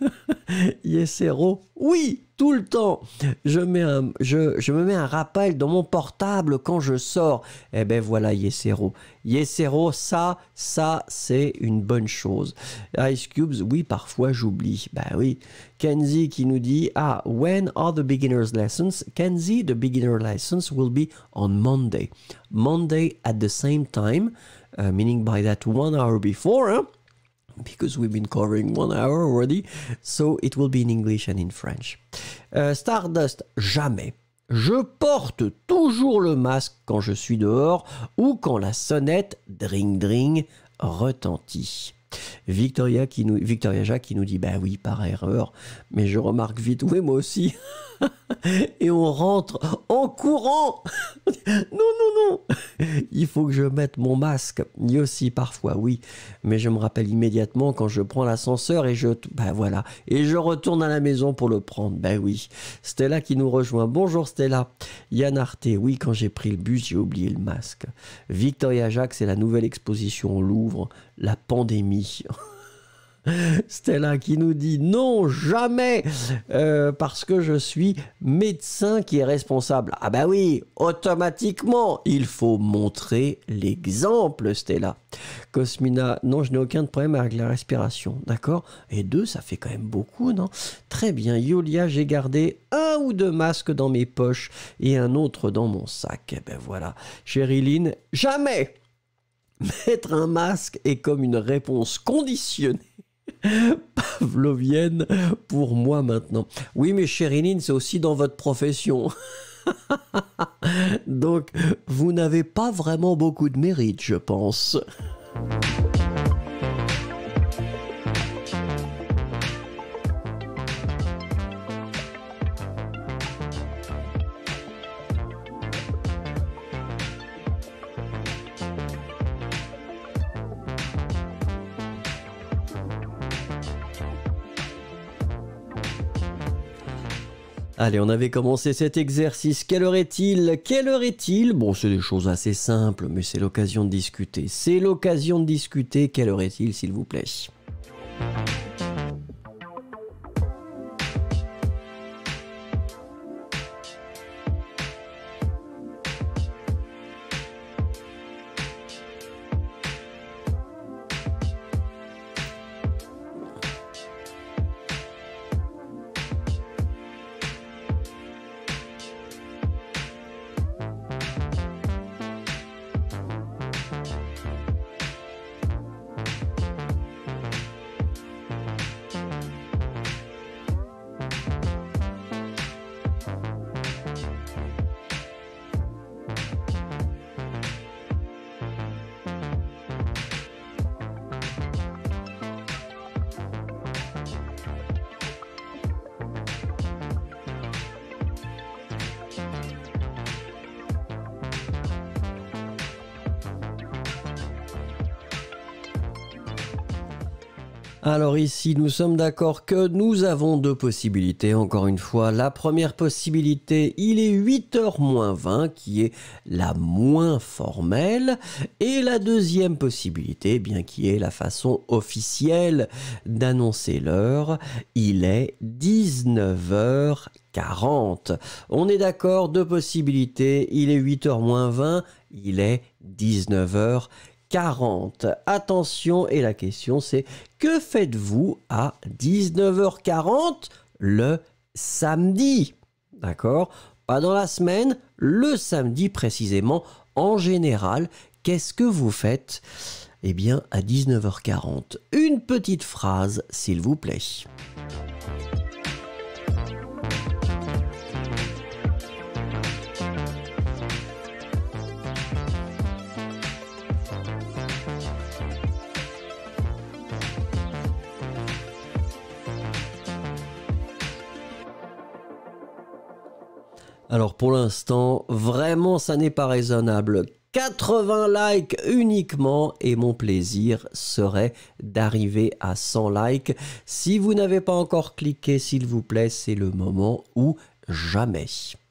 Yesero, oui, tout le temps. Je me mets un rappel dans mon portable quand je sors. Eh ben voilà, Yesero. Yesero, ça, c'est une bonne chose. Ice Cubes, oui, parfois j'oublie. Bah oui. Kenzie qui nous dit, when are the beginner's lessons? Kenzie, the beginner lessons will be on Monday. Monday at the same time, meaning by that 1 hour before, hein? Because we've been covering 1 hour already, so it will be in English and in French. Stardust, jamais. Je porte toujours le masque quand je suis dehors ou quand la sonnette dring-dring retentit. Victoria Jacques qui nous dit, bah oui, par erreur, mais je remarque vite, oui, moi aussi. Et on rentre en courant. Non. Il faut que je mette mon masque. Lui aussi, parfois, oui. Mais je me rappelle immédiatement quand je prends l'ascenseur et voilà. Et je retourne à la maison pour le prendre. Ben oui. Stella qui nous rejoint. Bonjour Stella. Yann Arte. Oui, quand j'ai pris le bus, j'ai oublié le masque. Victoria Jacques, c'est la nouvelle exposition au Louvre. La pandémie. Stella qui nous dit non, jamais, parce que je suis médecin qui est responsable. Ah bah oui, automatiquement, il faut montrer l'exemple, Stella. Cosmina, non, je n'ai aucun problème avec la respiration, d'accord? Et 2, ça fait quand même beaucoup, non? Très bien, Yolia, j'ai gardé 1 ou 2 masques dans mes poches et un autre dans mon sac. Eh ben voilà. Chériline, jamais! Mettre un masque est comme une réponse conditionnée. Pavlovienne pour moi maintenant. Oui, mais Chériline, c'est aussi dans votre profession. Donc, vous n'avez pas vraiment beaucoup de mérite, je pense. Allez, on avait commencé cet exercice. Quelle heure est-il? Quelle heure est-il? Bon, c'est des choses assez simples, mais c'est l'occasion de discuter. C'est l'occasion de discuter. Quelle heure est-il, s'il vous plaît? Alors ici, nous sommes d'accord que nous avons 2 possibilités, encore une fois. La première possibilité, il est 8h moins 20, qui est la moins formelle. Et la deuxième possibilité, eh bien, qui est la façon officielle d'annoncer l'heure, il est 19h40. On est d'accord, 2 possibilités, il est 8h moins 20, il est 19h40. Attention, et la question c'est, que faites-vous à 19h40 le samedi? D'accord? Pas dans la semaine, le samedi précisément. En général, qu'est-ce que vous faites? Eh bien, à 19h40, une petite phrase, s'il vous plaît. Alors pour l'instant, vraiment ça n'est pas raisonnable. 80 likes uniquement et mon plaisir serait d'arriver à 100 likes. Si vous n'avez pas encore cliqué, s'il vous plaît, c'est le moment ou jamais.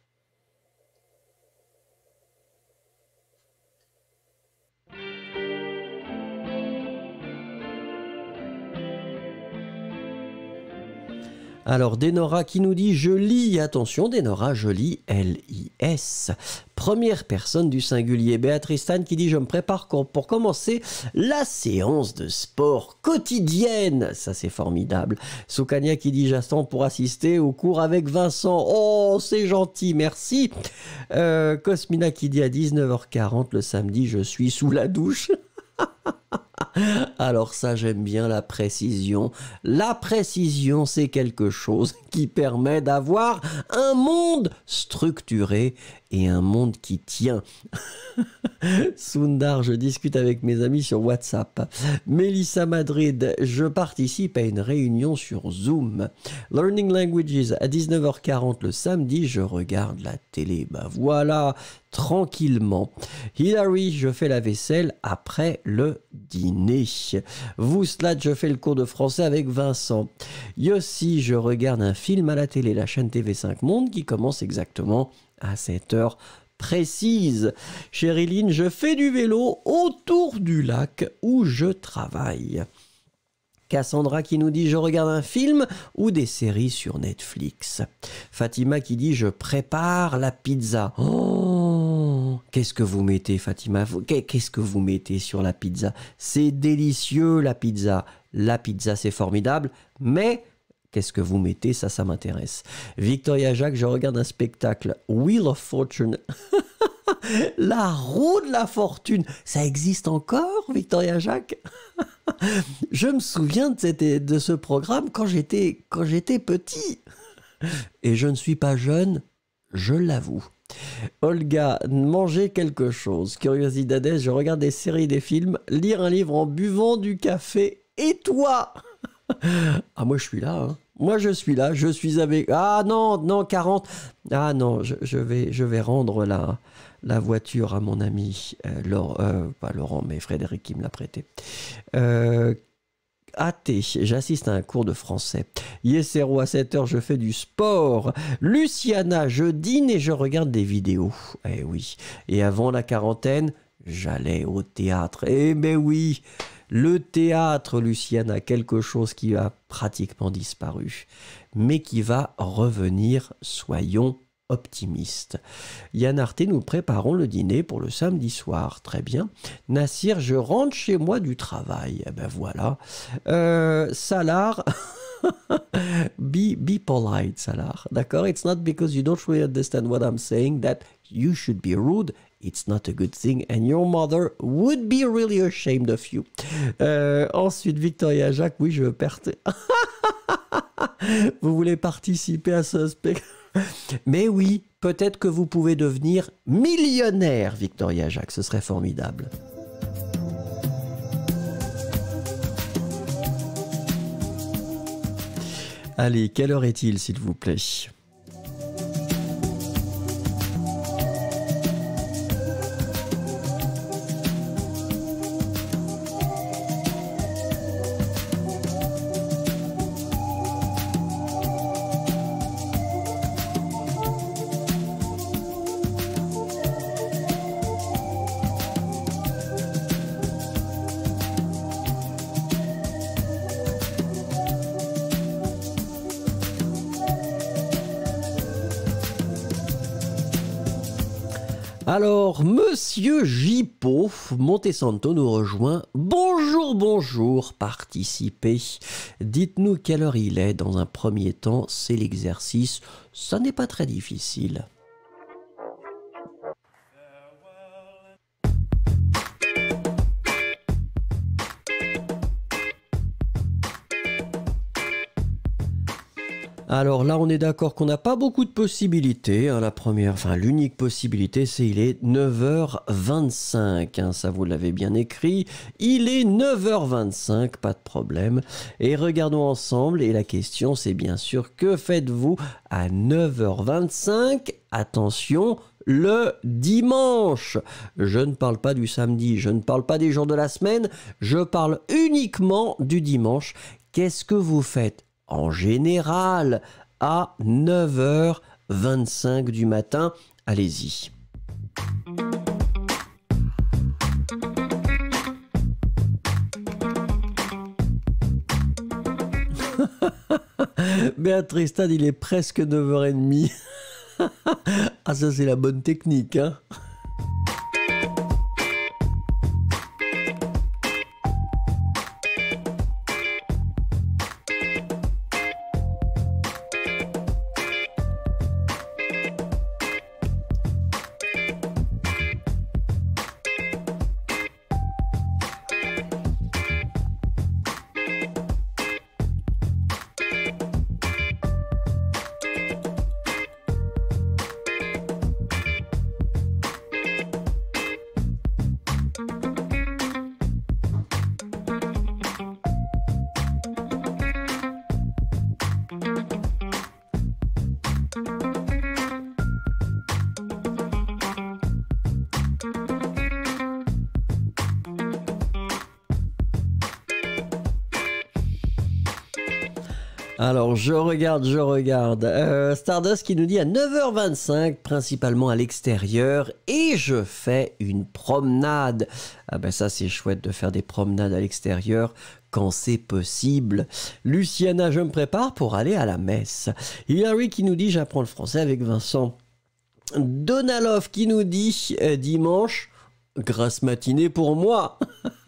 Alors, Denora qui nous dit « Je lis ». Attention, Denora, je lis L-I-S. Première personne du singulier. Béatrice Tan qui dit « Je me prépare pour commencer la séance de sport quotidienne ». Ça, c'est formidable. Soukania qui dit « J'attends pour assister au cours avec Vincent ». Oh, c'est gentil, merci. Cosmina qui dit « À 19h40 le samedi, je suis sous la douche ». Alors ça, j'aime bien la précision. La précision, c'est quelque chose qui permet d'avoir un monde structuré et un monde qui tient. Sundar, je discute avec mes amis sur WhatsApp. Mélissa Madrid, je participe à une réunion sur Zoom. Learning Languages, à 19h40 le samedi, je regarde la télé. Bah voilà, tranquillement. Hilary, je fais la vaisselle après le dîner. Vouslat, je fais le cours de français avec Vincent. Yossi, je regarde un film à la télé, la chaîne TV5 Monde, qui commence exactement à 7 heures précise. Chériline, je fais du vélo autour du lac où je travaille. Cassandra qui nous dit « Je regarde un film ou des séries sur Netflix ». Fatima qui dit « Je prépare la pizza ». Oh, qu'est-ce que vous mettez, Fatima? Qu'est-ce que vous mettez sur la pizza? C'est délicieux, la pizza. La pizza, c'est formidable, mais... qu'est-ce que vous mettez? Ça m'intéresse. Victoria Jacques, je regarde un spectacle. Wheel of Fortune. La roue de la fortune. Ça existe encore, Victoria Jacques? Je me souviens de ce programme quand j'étais petit. Et je ne suis pas jeune, je l'avoue. Olga, manger quelque chose. Curiosidades, je regarde des séries, des films, lire un livre en buvant du café. Et toi? Ah, moi je suis là, hein. Moi je suis là, je suis avec... Ah non, 40. Ah non, je vais rendre la voiture à mon ami, pas Laurent, mais Frédéric qui me l'a prêté. AT, j'assiste à un cours de français. Yesero, à 7h, je fais du sport. Luciana, je dîne et je regarde des vidéos. Eh oui. Et avant la quarantaine, j'allais au théâtre. Eh ben oui. Le théâtre, Luciana, quelque chose qui a pratiquement disparu, mais qui va revenir, soyons optimistes. Yann Arte, nous préparons le dîner pour le samedi soir, très bien. Nassir, je rentre chez moi du travail, eh ben voilà. Salar, be polite, Salar, d'accord? It's not because you don't really understand what I'm saying that you should be rude. It's not a good thing and your mother would be really ashamed of you. Ensuite, Victoria Jacques, oui, je veux perdre. Vous voulez participer à ce spectacle? Mais oui, peut-être que vous pouvez devenir millionnaire, Victoria Jacques, ce serait formidable. Allez, quelle heure est-il, s'il vous plaît? Alors, Monsieur Jipo Montesanto nous rejoint. Bonjour, bonjour, participez. Dites-nous quelle heure il est dans un premier temps, c'est l'exercice. Ça n'est pas très difficile. Alors là, on est d'accord qu'on n'a pas beaucoup de possibilités. Hein. L'unique possibilité, c'est il est 9h25. Hein, ça, vous l'avez bien écrit. Il est 9h25, pas de problème. Et regardons ensemble. Et la question, c'est bien sûr, que faites-vous à 9h25? Attention, le dimanche. Je ne parle pas du samedi, je ne parle pas des jours de la semaine, je parle uniquement du dimanche. Qu'est-ce que vous faites en général à 9h25 du matin? Allez-y. Béatrice Stade, il est presque 9h30. Ah, ça c'est la bonne technique, hein. Alors, je regarde. Stardust qui nous dit à 9h25, principalement à l'extérieur, et je fais une promenade. Ah ben ça, c'est chouette de faire des promenades à l'extérieur quand c'est possible. Luciana, je me prépare pour aller à la messe. Hilary qui nous dit, j'apprends le français avec Vincent. Donalov qui nous dit, dimanche, grasse matinée pour moi.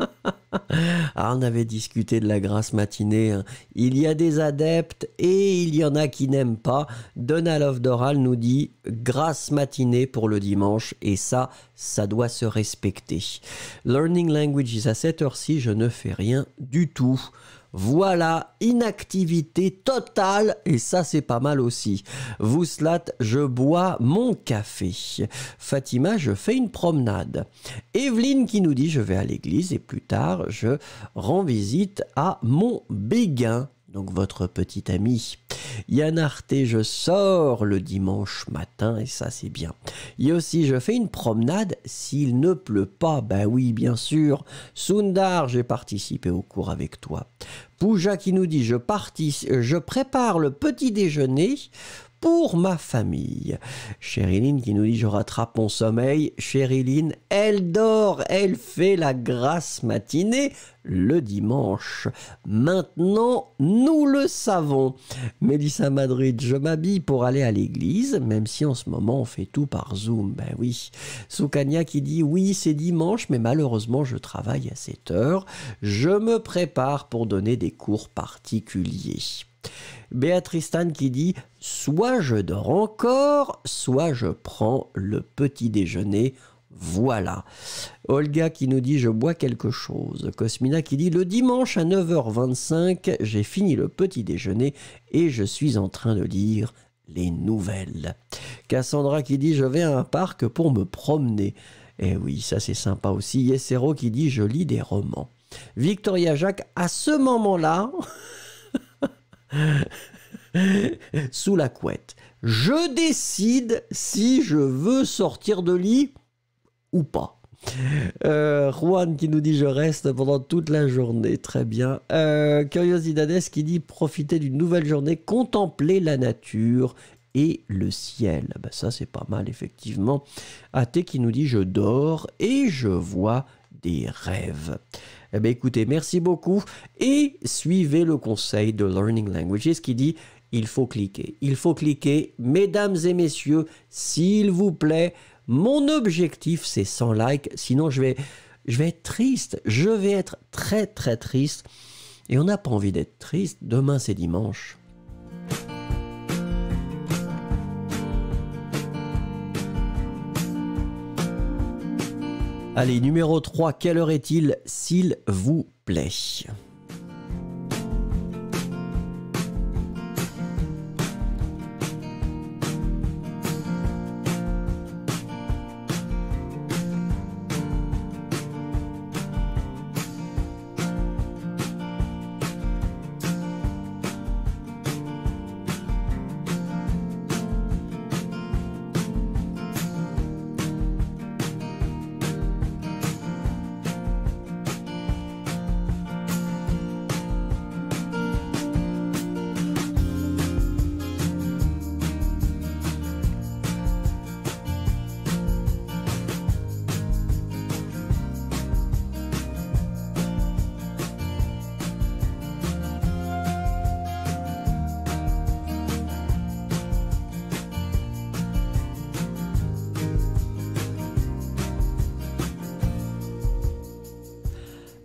Ah, on avait discuté de la grasse matinée. Hein. Il y a des adeptes et il y en a qui n'aiment pas. Donalov Doral nous dit grasse matinée pour le dimanche et ça doit se respecter. Learning Languages à cette heure-ci, je ne fais rien du tout. Voilà, inactivité totale, et ça c'est pas mal aussi. Vouslat, je bois mon café. Fatima, je fais une promenade. Evelyne qui nous dit, je vais à l'église et plus tard, je rends visite à mon béguin. Donc votre petit ami. Yann Arte, je sors le dimanche matin et ça c'est bien. Il y a aussi, je fais une promenade s'il ne pleut pas. Ben oui, bien sûr. Sundar, j'ai participé au cours avec toi. Pouja qui nous dit, je prépare le petit déjeuner pour ma famille. Chériline qui nous dit, je rattrape mon sommeil. Chériline, elle dort, elle fait la grasse matinée le dimanche. Maintenant, nous le savons. Mélissa Madrid, je m'habille pour aller à l'église, même si en ce moment on fait tout par Zoom. Ben oui. Soukania qui dit, oui, c'est dimanche, mais malheureusement je travaille à 7 heures. Je me prépare pour donner des cours particuliers. Béatrice Stan qui dit, soit je dors encore, soit je prends le petit déjeuner. Voilà. Olga qui nous dit, je bois quelque chose. Cosmina qui dit, le dimanche à 9h25, j'ai fini le petit déjeuner et je suis en train de lire les nouvelles. Cassandra qui dit, je vais à un parc pour me promener. Eh oui, ça c'est sympa aussi. Yesero qui dit, je lis des romans. Victoria Jacques, à ce moment-là... sous la couette. Je décide si je veux sortir de lit ou pas. Juan qui nous dit je reste pendant toute la journée. Très bien. Curiosidades qui dit profiter d'une nouvelle journée, contempler la nature et le ciel. Ben ça c'est pas mal effectivement. Athé qui nous dit je dors et je vois des rêves. Eh bien, écoutez, merci beaucoup et suivez le conseil de Learning Languages qui dit il faut cliquer. Il faut cliquer. Mesdames et messieurs, s'il vous plaît, mon objectif c'est 100 likes. Sinon, je vais être triste. Je vais être très très triste. Et on n'a pas envie d'être triste. Demain, c'est dimanche. Allez, numéro 3, quelle heure est-il, s'il vous plaît?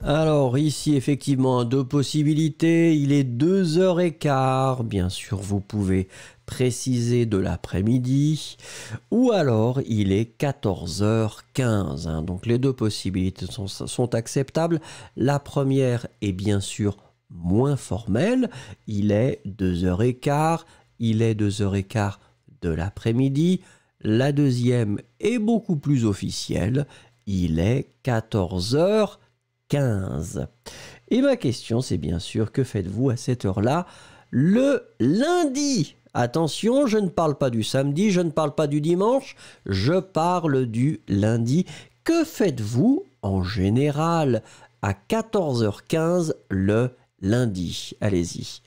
Alors ici effectivement deux possibilités, il est 2h15, bien sûr vous pouvez préciser de l'après-midi, ou alors il est 14h15, hein. Donc les deux possibilités sont acceptables. La première est bien sûr moins formelle, il est 2h15, il est 2h15 de l'après-midi. La deuxième est beaucoup plus officielle, il est 14h15. Et ma question, c'est bien sûr, que faites-vous à cette heure-là le lundi? Attention, je ne parle pas du samedi, je ne parle pas du dimanche, je parle du lundi. Que faites-vous en général à 14h15 le lundi? Allez-y.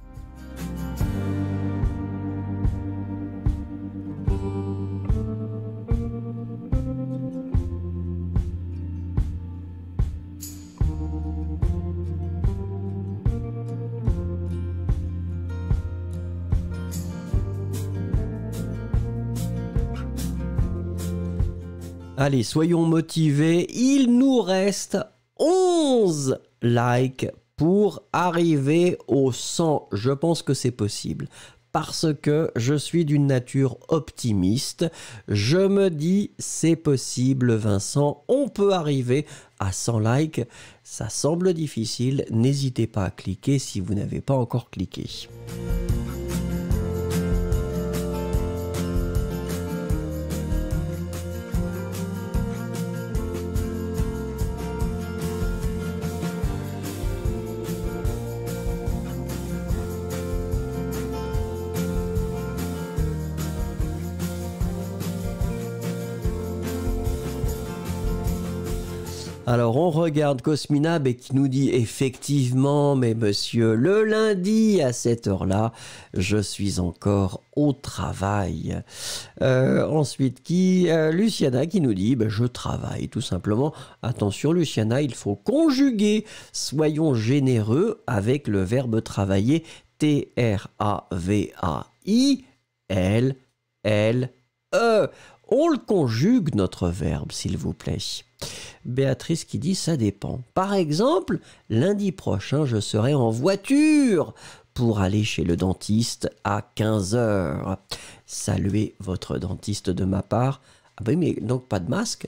Allez, soyons motivés. Il nous reste 11 likes pour arriver aux 100. Je pense que c'est possible. Parce que je suis d'une nature optimiste. Je me dis, c'est possible, Vincent. On peut arriver à 100 likes. Ça semble difficile. N'hésitez pas à cliquer si vous n'avez pas encore cliqué. Alors on regarde Cosminab et qui nous dit effectivement, mais monsieur, le lundi à cette heure-là, je suis encore au travail. Ensuite, Luciana qui nous dit, je travaille tout simplement. Attention Luciana, il faut conjuguer. Soyons généreux avec le verbe travailler, T-R-A-V-A-I-L-L-E. On le conjugue notre verbe, s'il vous plaît. Béatrice qui dit ça dépend. Par exemple, lundi prochain, je serai en voiture pour aller chez le dentiste à 15h. Saluez votre dentiste de ma part. Ah ben mais donc pas de masque.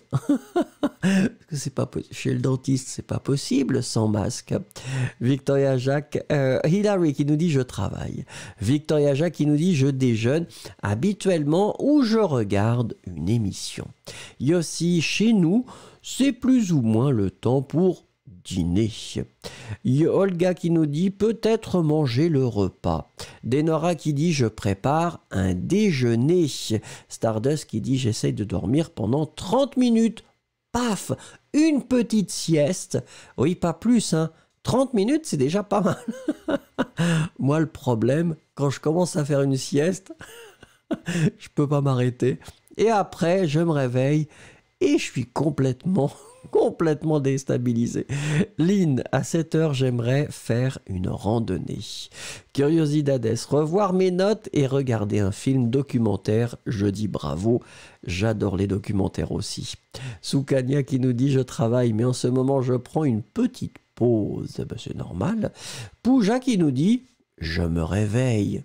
C'est pas chez le dentiste, c'est pas possible sans masque. Victoria Jacques, Hilary qui nous dit je travaille. Victoria Jacques qui nous dit je déjeune habituellement ou je regarde une émission. Yossi, chez nous, c'est plus ou moins le temps pour dîner. Olga qui nous dit peut-être manger le repas. Denora qui dit je prépare un déjeuner. Stardust qui dit j'essaye de dormir pendant 30 minutes. Paf, une petite sieste. Oui, pas plus, hein. 30 minutes, c'est déjà pas mal. Moi, le problème, quand je commence à faire une sieste, je peux pas m'arrêter. Et après, je me réveille et je suis complètement déstabilisé. Lynn, à cette heure, j'aimerais faire une randonnée. Curiosidades, revoir mes notes et regarder un film documentaire. Je dis bravo, j'adore les documentaires aussi. Soukania qui nous dit je travaille, mais en ce moment je prends une petite pause. C'est normal. Pouja qui nous dit je me réveille.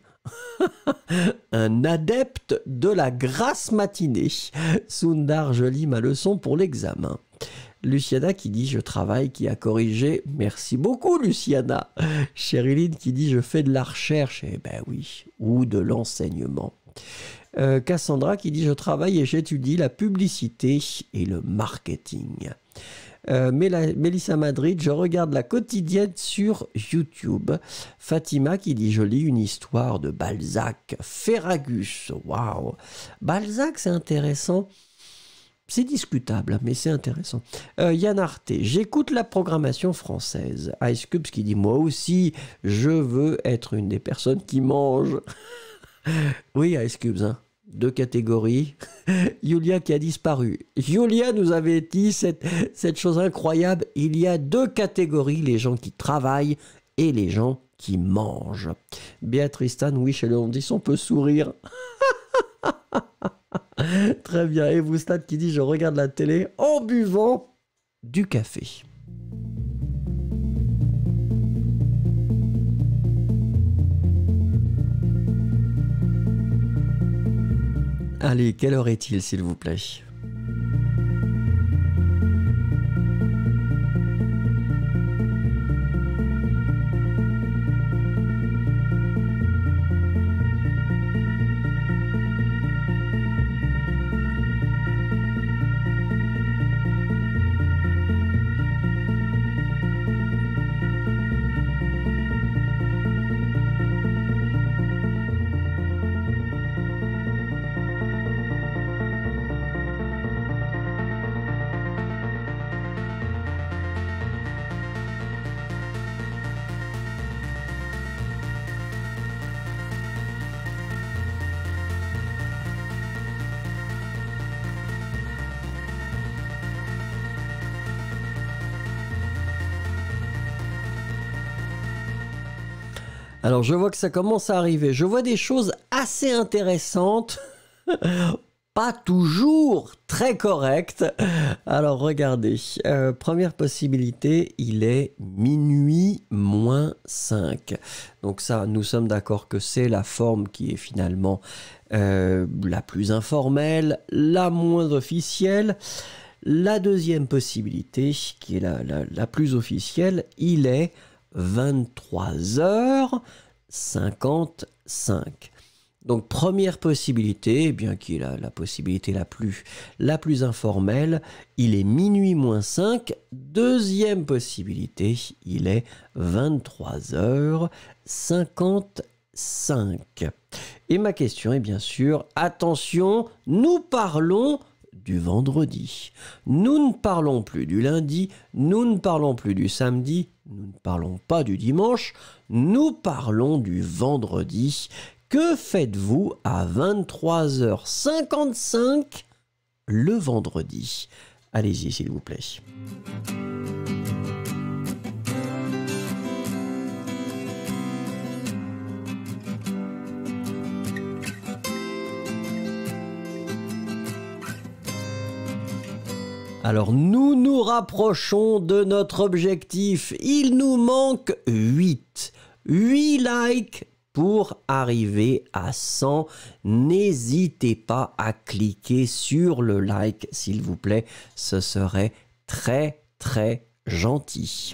Un adepte de la grasse matinée. Sundar, je lis ma leçon pour l'examen. Luciana qui dit je travaille, qui a corrigé. Merci beaucoup Luciana. Chériline qui dit je fais de la recherche. Eh ben oui, ou de l'enseignement. Cassandra qui dit je travaille et j'étudie la publicité et le marketing. Mélissa Madrid, je regarde la quotidienne sur YouTube. Fatima qui dit je lis une histoire de Balzac. Ferragus, waouh. Balzac, c'est intéressant. C'est discutable, mais c'est intéressant. Yann Arte, j'écoute la programmation française. Ice Cubes qui dit moi aussi, je veux être une des personnes qui mangent. Oui, Ice Cubes, hein. 2 catégories. Julia qui a disparu. Julia nous avait dit cette chose incroyable. Il y a 2 catégories, les gens qui travaillent et les gens qui mangent. Béatrice Tan, oui, chez le dentiste, on peut sourire. Très bien. Et vous, Stan qui dit je regarde la télé en buvant du café. Allez, quelle heure est-il, s'il vous plaît? Alors, je vois que ça commence à arriver. Je vois des choses assez intéressantes, pas toujours très correctes. Alors, regardez. Première possibilité, il est minuit moins 5. Donc ça, nous sommes d'accord que c'est la forme qui est finalement la plus informelle, la moins officielle. La deuxième possibilité, qui est la plus officielle, il est 23h55. Donc première possibilité, eh bien qui est la possibilité la plus informelle, il est minuit moins 5. Deuxième possibilité, il est 23h55. Et ma question est bien sûr, attention, nous parlons du vendredi. Nous ne parlons plus du lundi, nous ne parlons plus du samedi, nous ne parlons pas du dimanche, nous parlons du vendredi. Que faites-vous à 23h55 le vendredi? Allez-y, s'il vous plaît. Alors, nous nous rapprochons de notre objectif. Il nous manque 8. 8 likes pour arriver à 100. N'hésitez pas à cliquer sur le like, s'il vous plaît. Ce serait très, très gentil.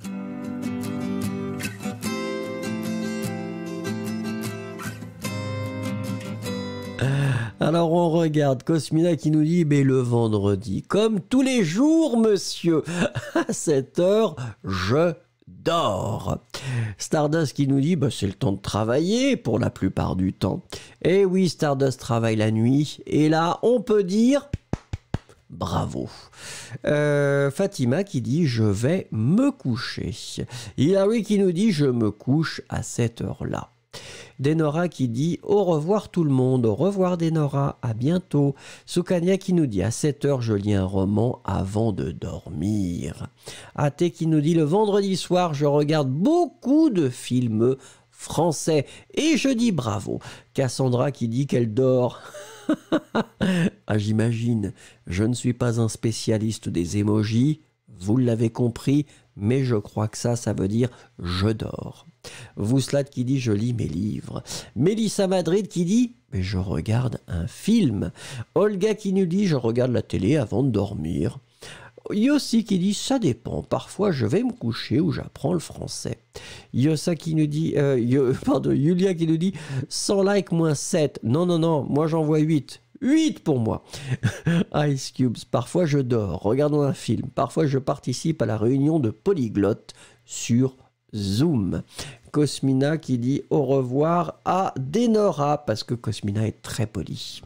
Alors on regarde Cosmina qui nous dit mais le vendredi, comme tous les jours monsieur, à 7 heures, je dors. Stardust qui nous dit bah, c'est le temps de travailler pour la plupart du temps. Et oui, Stardust travaille la nuit et là on peut dire bravo. Fatima qui dit je vais me coucher. Hilary qui nous dit je me couche à cette heure-là. Denora qui dit au revoir tout le monde, au revoir Denora, à bientôt. Soukania qui nous dit à 7 heures je lis un roman avant de dormir. Ate qui nous dit le vendredi soir je regarde beaucoup de films français et je dis bravo. Cassandra qui dit qu'elle dort. Ah j'imagine, je ne suis pas un spécialiste des emojis, vous l'avez compris, mais je crois que ça veut dire je dors. Vouslat qui dit je lis mes livres. Mélissa Madrid qui dit mais je regarde un film. Olga qui nous dit je regarde la télé avant de dormir. Yossi qui dit ça dépend, parfois je vais me coucher ou j'apprends le français. Yossa qui nous dit Yulia qui nous dit 100 likes moins 7. Non, moi j'en vois 8. 8 pour moi. Ice Cubes, parfois je dors, regardons un film. Parfois je participe à la réunion de polyglottes sur Zoom. Cosmina qui dit au revoir à Denora, parce que Cosmina est très polie.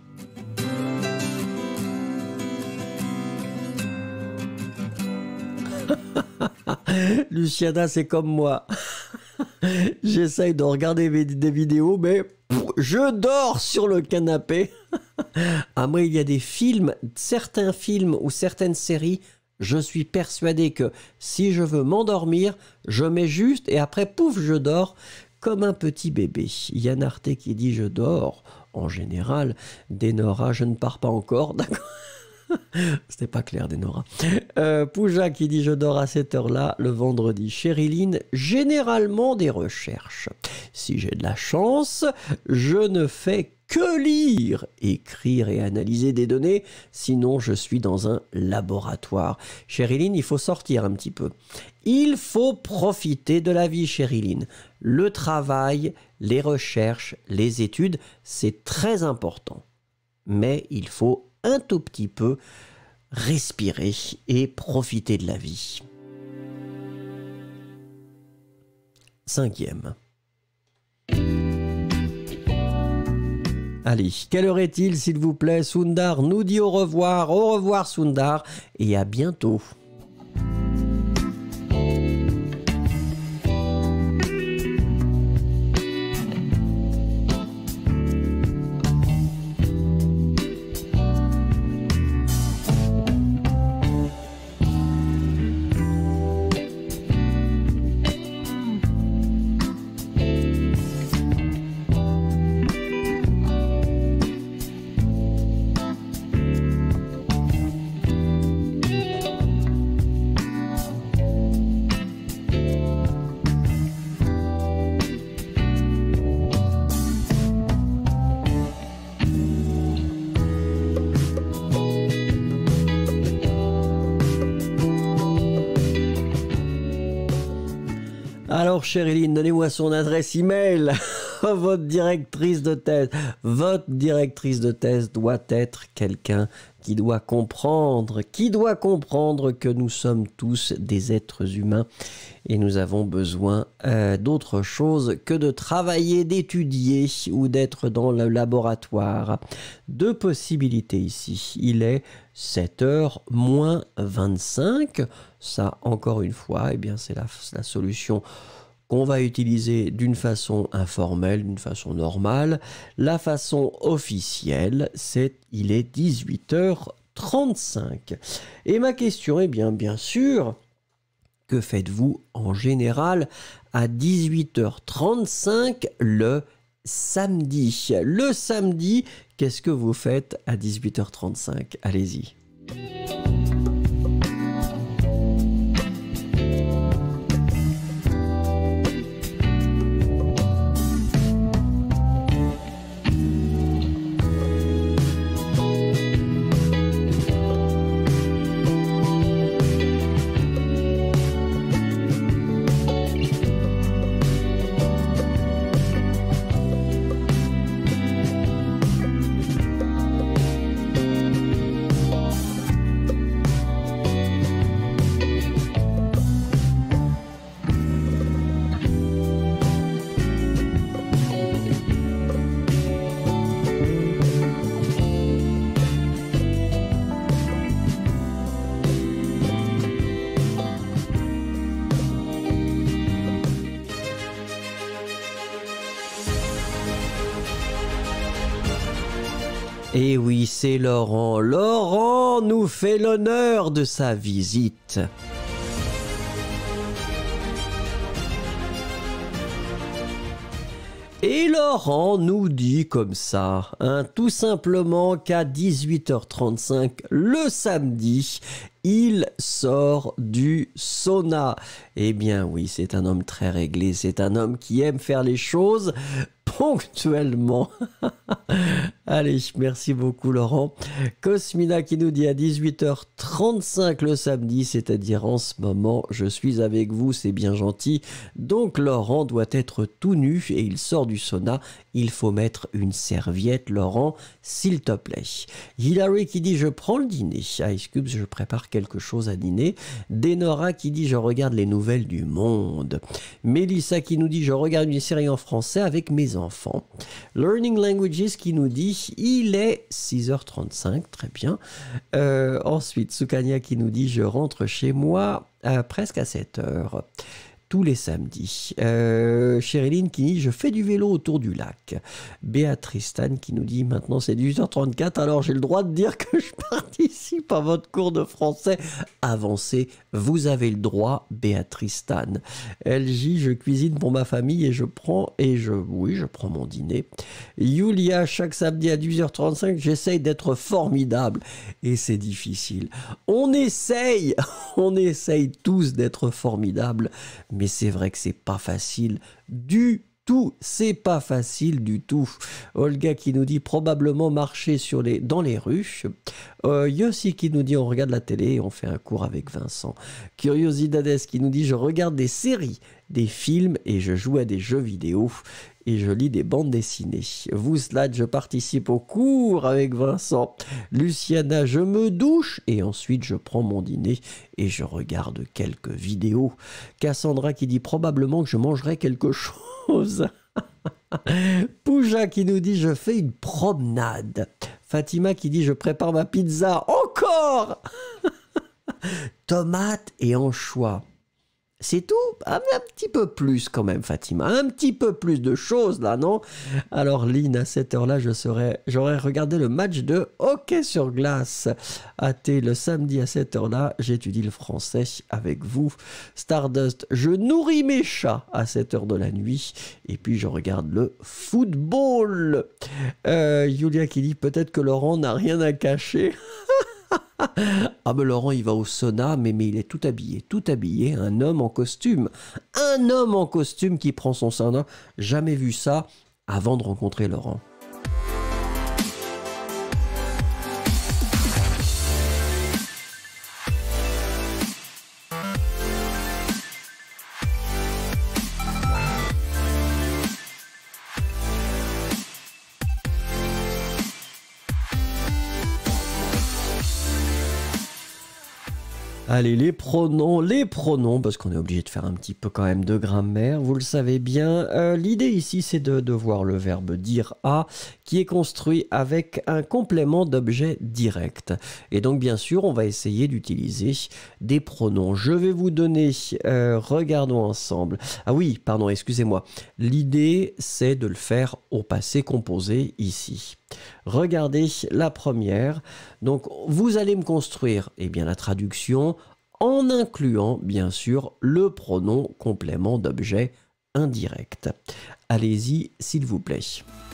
Luciana, c'est comme moi. J'essaye de regarder des vidéos, mais je dors sur le canapé. Ah, moi, il y a des films, certains films ou certaines séries, je suis persuadé que si je veux m'endormir, je mets juste et après, pouf, je dors comme un petit bébé. Yann Arte qui dit je dors. En général, Denora, je ne pars pas encore, d'accord. C'était pas clair, Denora. Pouja qui dit je dors à cette heure-là le vendredi. Chériline, généralement des recherches. Si j'ai de la chance, je ne fais que lire, écrire et analyser des données, sinon je suis dans un laboratoire. Chériline, il faut sortir un petit peu. Il faut profiter de la vie, Chériline. Le travail, les recherches, les études, c'est très important. Mais il faut un tout petit peu respirer et profiter de la vie. 5e. Allez, quelle heure est-il, s'il vous plaît? Sundar nous dit au revoir. Au revoir, Sundar, et à bientôt. Alors, Chériline, donnez-moi son adresse email. Votre directrice de thèse. Votre directrice de thèse doit être quelqu'un qui doit comprendre que nous sommes tous des êtres humains et nous avons besoin d'autre chose que de travailler, d'étudier ou d'être dans le laboratoire. Deux possibilités ici. Il est 7h moins 25. Ça, encore une fois, eh bien, c'est la solution qu'on va utiliser d'une façon informelle, d'une façon normale. La façon officielle, il est 18h35. Et ma question est bien sûr, que faites-vous en général à 18h35 le samedi? Le samedi, qu'est-ce que vous faites à 18h35? Allez-y. Et oui, c'est Laurent. Laurent nous fait l'honneur de sa visite. Et Laurent nous dit comme ça, tout simplement qu'à 18h35 le samedi, il sort du sauna. Eh bien oui, c'est un homme très réglé, c'est un homme qui aime faire les choses ponctuellement. Allez, merci beaucoup Laurent. Cosmina qui nous dit à 18h35 le samedi, c'est-à-dire en ce moment, je suis avec vous, c'est bien gentil. Donc Laurent doit être tout nu et il sort du sauna. Il faut mettre une serviette, Laurent, s'il te plaît. Hilary qui dit je prends le dîner. Ice Cubes, je prépare quelque chose à dîner. Denora qui dit je regarde les nouvelles du monde. Mélissa qui nous dit je regarde une série en français avec mes enfants. Learning Languages qui nous dit il est 6h35, très bien. Ensuite, Sukanya qui nous dit je rentre chez moi presque à 7h. Tous les samedis. Chériline qui dit je fais du vélo autour du lac. Béatrice Stan qui nous dit maintenant c'est 18h34, alors j'ai le droit de dire que je participe à votre cours de français avancé. Vous avez le droit, Béatrice Stan. LJ, je cuisine pour ma famille et je prends mon dîner. Yulia, chaque samedi à 18h35, j'essaye d'être formidable et c'est difficile. On essaye tous d'être formidables. Mais c'est vrai que c'est pas facile du tout, c'est pas facile du tout. Olga qui nous dit probablement marcher dans les rues. Yossi qui nous dit on regarde la télé et on fait un cours avec Vincent. Curiosidades qui nous dit je regarde des séries, des films et je joue à des jeux vidéo et je lis des bandes dessinées. Vous, Slade, je participe au cours avec Vincent. Luciana, je me douche et ensuite je prends mon dîner et je regarde quelques vidéos. Cassandra qui dit probablement que je mangerai quelque chose. Pouja qui nous dit je fais une promenade. Fatima qui dit je prépare ma pizza. Encore. Tomates et anchois. C'est tout? Un petit peu plus quand même, Fatima. Un petit peu plus de choses là, non? Alors, Lynn, à cette heure-là, j'aurais regardé le match de hockey sur glace. Athée, le samedi à cette heure-là, j'étudie le français avec vous. Stardust, je nourris mes chats à cette heure de la nuit. Et puis, je regarde le football. Julia qui dit peut-être que Laurent n'a rien à cacher. Ah ben Laurent il va au sauna mais il est tout habillé, un homme en costume qui prend son sauna, jamais vu ça avant de rencontrer Laurent. Allez, les pronoms, parce qu'on est obligé de faire un petit peu quand même de grammaire, vous le savez bien. L'idée ici, c'est de voir le verbe dire à, qui est construit avec un complément d'objet direct. Et donc, bien sûr, on va essayer d'utiliser des pronoms. Je vais vous donner, regardons ensemble. Ah oui, pardon, excusez-moi. L'idée, c'est de le faire au passé composé ici. Regardez la première. Donc, vous allez me construire la traduction en incluant, bien sûr, le pronom complément d'objet indirect. Allez-y, s'il vous plaît.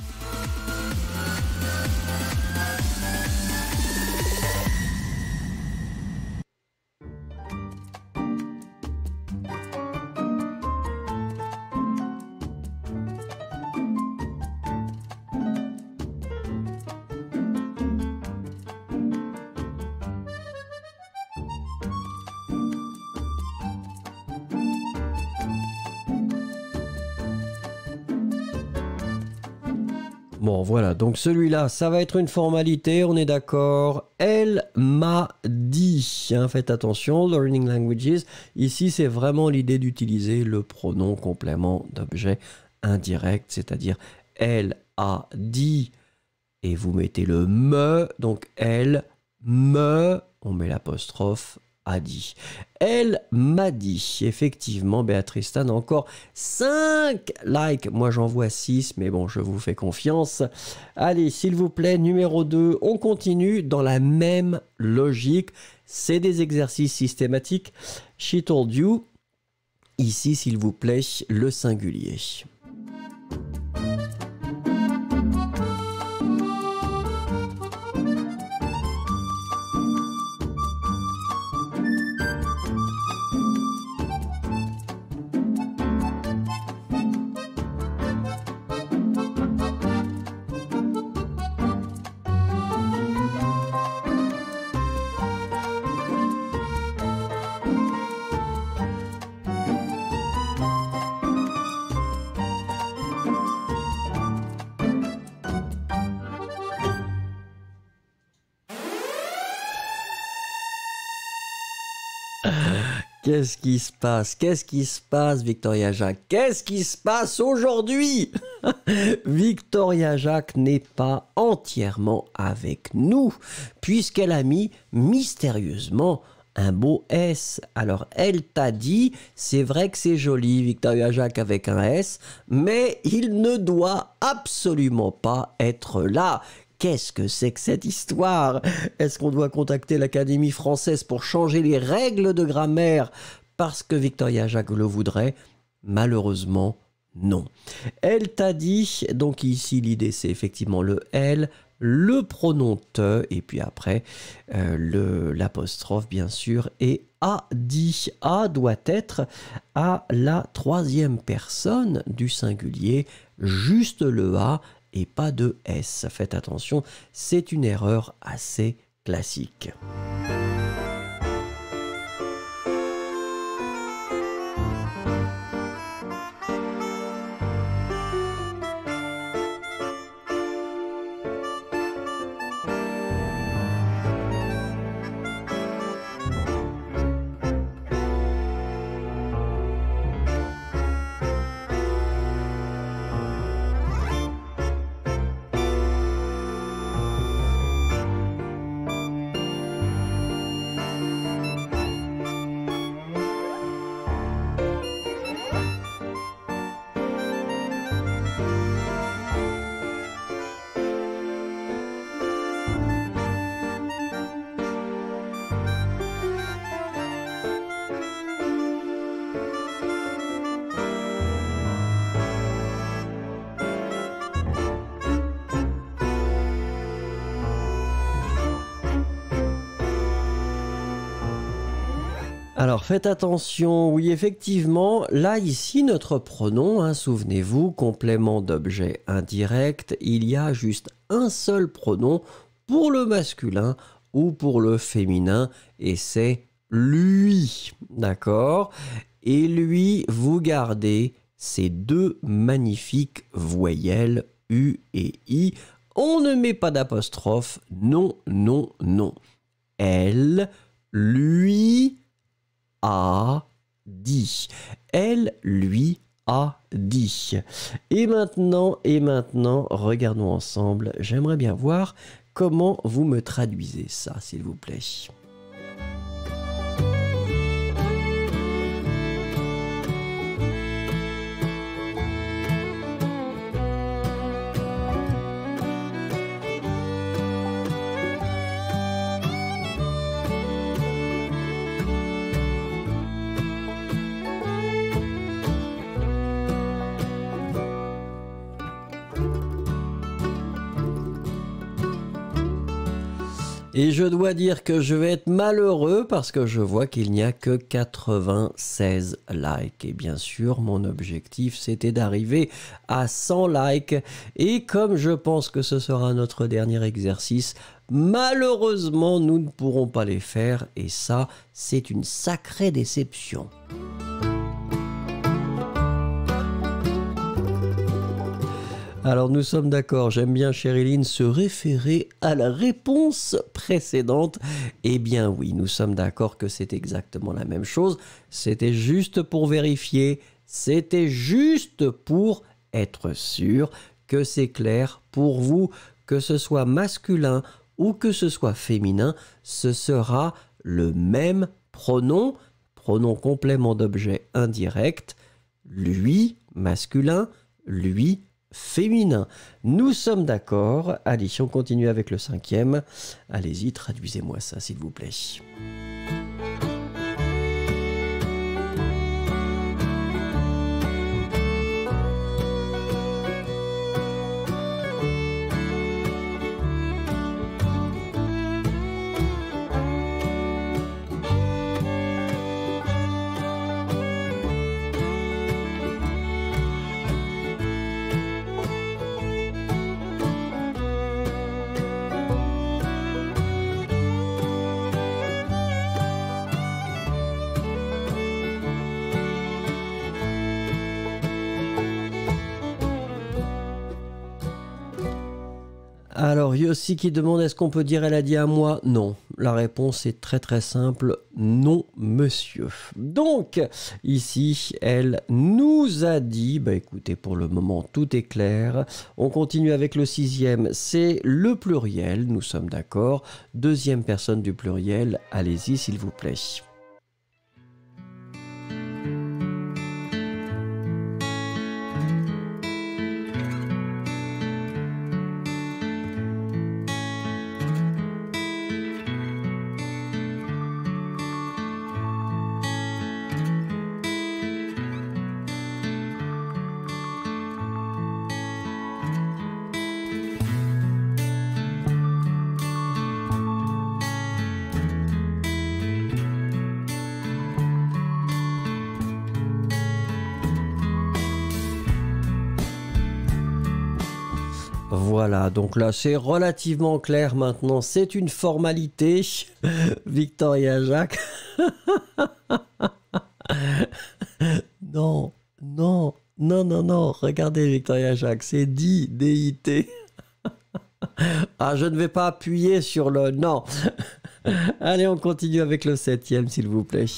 Bon, voilà, donc celui-là, ça va être une formalité, on est d'accord. Elle m'a dit, hein, faites attention, learning languages. Ici, c'est vraiment l'idée d'utiliser le pronom complément d'objet indirect, c'est-à-dire elle a dit, et vous mettez le me, donc elle me, on met l'apostrophe, a dit. Elle m'a dit. Effectivement, Béatrice Tan a encore 5 likes. Moi, j'en vois 6, mais bon, je vous fais confiance. Allez, s'il vous plaît, numéro 2, on continue dans la même logique. C'est des exercices systématiques. She told you. Ici, s'il vous plaît, le singulier. Qu'est-ce qui se passe? Qu'est-ce qui se passe, Victoria Jacques? Qu'est-ce qui se passe aujourd'hui? Victoria Jacques n'est pas entièrement avec nous, puisqu'elle a mis mystérieusement un beau S. Alors, elle t'a dit, c'est vrai que c'est joli, Victoria Jacques avec un S, mais il ne doit absolument pas être là. Qu'est-ce que c'est que cette histoire? Est-ce qu'on doit contacter l'Académie française pour changer les règles de grammaire parce que Victoria Jacques le voudrait? Malheureusement, non. Elle t'a dit, donc ici l'idée c'est effectivement le elle, le pronom te, et puis après l'apostrophe bien sûr, et a dit. A doit être à la troisième personne du singulier, juste le A et pas de S. Faites attention, c'est une erreur assez classique. Alors faites attention, oui effectivement, là ici notre pronom, hein, souvenez-vous, complément d'objet indirect, il y a juste un seul pronom pour le masculin ou pour le féminin et c'est lui, d'accord? Et lui, vous gardez ces deux magnifiques voyelles U et I. On ne met pas d'apostrophe, non, non, non. Elle, lui, a dit. Elle lui a dit. Et maintenant, regardons ensemble. J'aimerais bien voir comment vous me traduisez ça, s'il vous plaît. Et je dois dire que je vais être malheureux parce que je vois qu'il n'y a que 96 likes. Et bien sûr, mon objectif, c'était d'arriver à 100 likes. Et comme je pense que ce sera notre dernier exercice, malheureusement, nous ne pourrons pas les faire. Et ça, c'est une sacrée déception. Alors nous sommes d'accord, j'aime bien Chériline se référer à la réponse précédente. Eh bien oui, nous sommes d'accord que c'est exactement la même chose. C'était juste pour vérifier, c'était juste pour être sûr que c'est clair pour vous, que ce soit masculin ou que ce soit féminin, ce sera le même pronom, pronom complément d'objet indirect, lui masculin, lui féminin. Nous sommes d'accord. Allez, on continue avec le cinquième. Allez-y, traduisez-moi ça, s'il vous plaît. Alors, Yossi qui demande est-ce qu'on peut dire elle a dit à moi? Non. La réponse est très très simple. Non, monsieur. Donc, ici, elle nous a dit, bah écoutez, pour le moment, tout est clair. On continue avec le sixième, c'est le pluriel, nous sommes d'accord. Deuxième personne du pluriel, allez-y s'il vous plaît. Voilà, donc là c'est relativement clair maintenant, c'est une formalité. Victoria Jacques. Non, non, non, non, non, regardez Victoria Jacques, c'est dit, D-I-T. Ah, je ne vais pas appuyer sur le non. Allez, on continue avec le 7e, s'il vous plaît.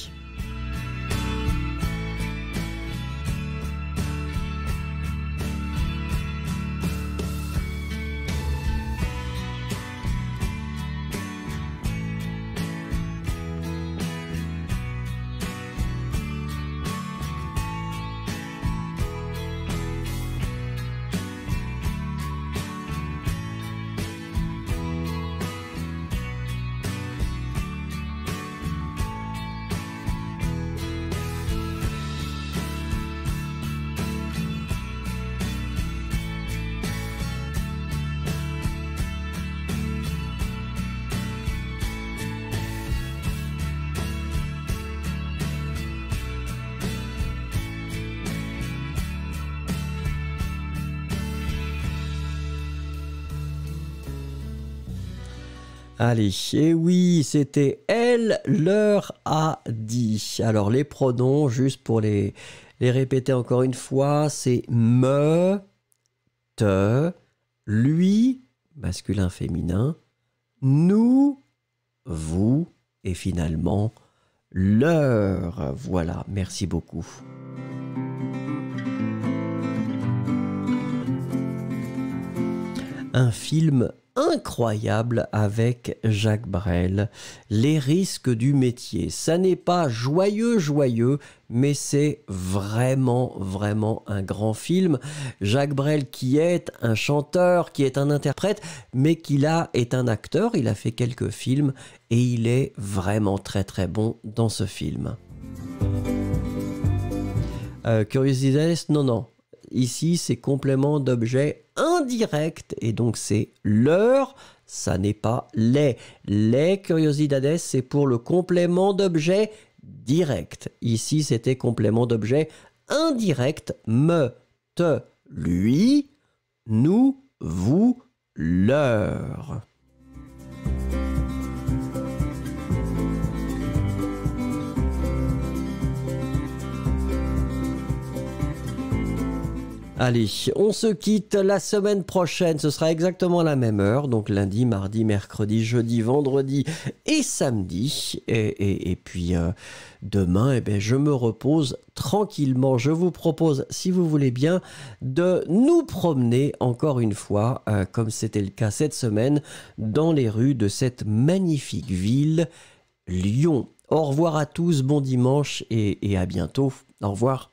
Allez, et oui, c'était elle leur a dit. Alors les pronoms, juste pour les répéter encore une fois, c'est me, te, lui, masculin, féminin, nous, vous, et finalement leur. Voilà, merci beaucoup. Un film incroyable avec Jacques Brel, Les risques du métier. Ça n'est pas joyeux, mais c'est vraiment un grand film. Jacques Brel qui est un chanteur, qui est un interprète, mais qui là est un acteur. Il a fait quelques films et il est vraiment très bon dans ce film. Curiosités, non. Ici, c'est complément d'objet indirect et donc c'est leur, ça n'est pas les. Les curiosidades, c'est pour le complément d'objet direct. Ici, c'était complément d'objet indirect. Me, te, lui, nous, vous, leur. Allez, on se quitte la semaine prochaine, ce sera exactement la même heure, donc lundi, mardi, mercredi, jeudi, vendredi et samedi. Et puis demain, eh bien, je me repose tranquillement. Je vous propose, si vous voulez bien, de nous promener encore une fois, comme c'était le cas cette semaine, dans les rues de cette magnifique ville, Lyon. Au revoir à tous, bon dimanche et à bientôt. Au revoir.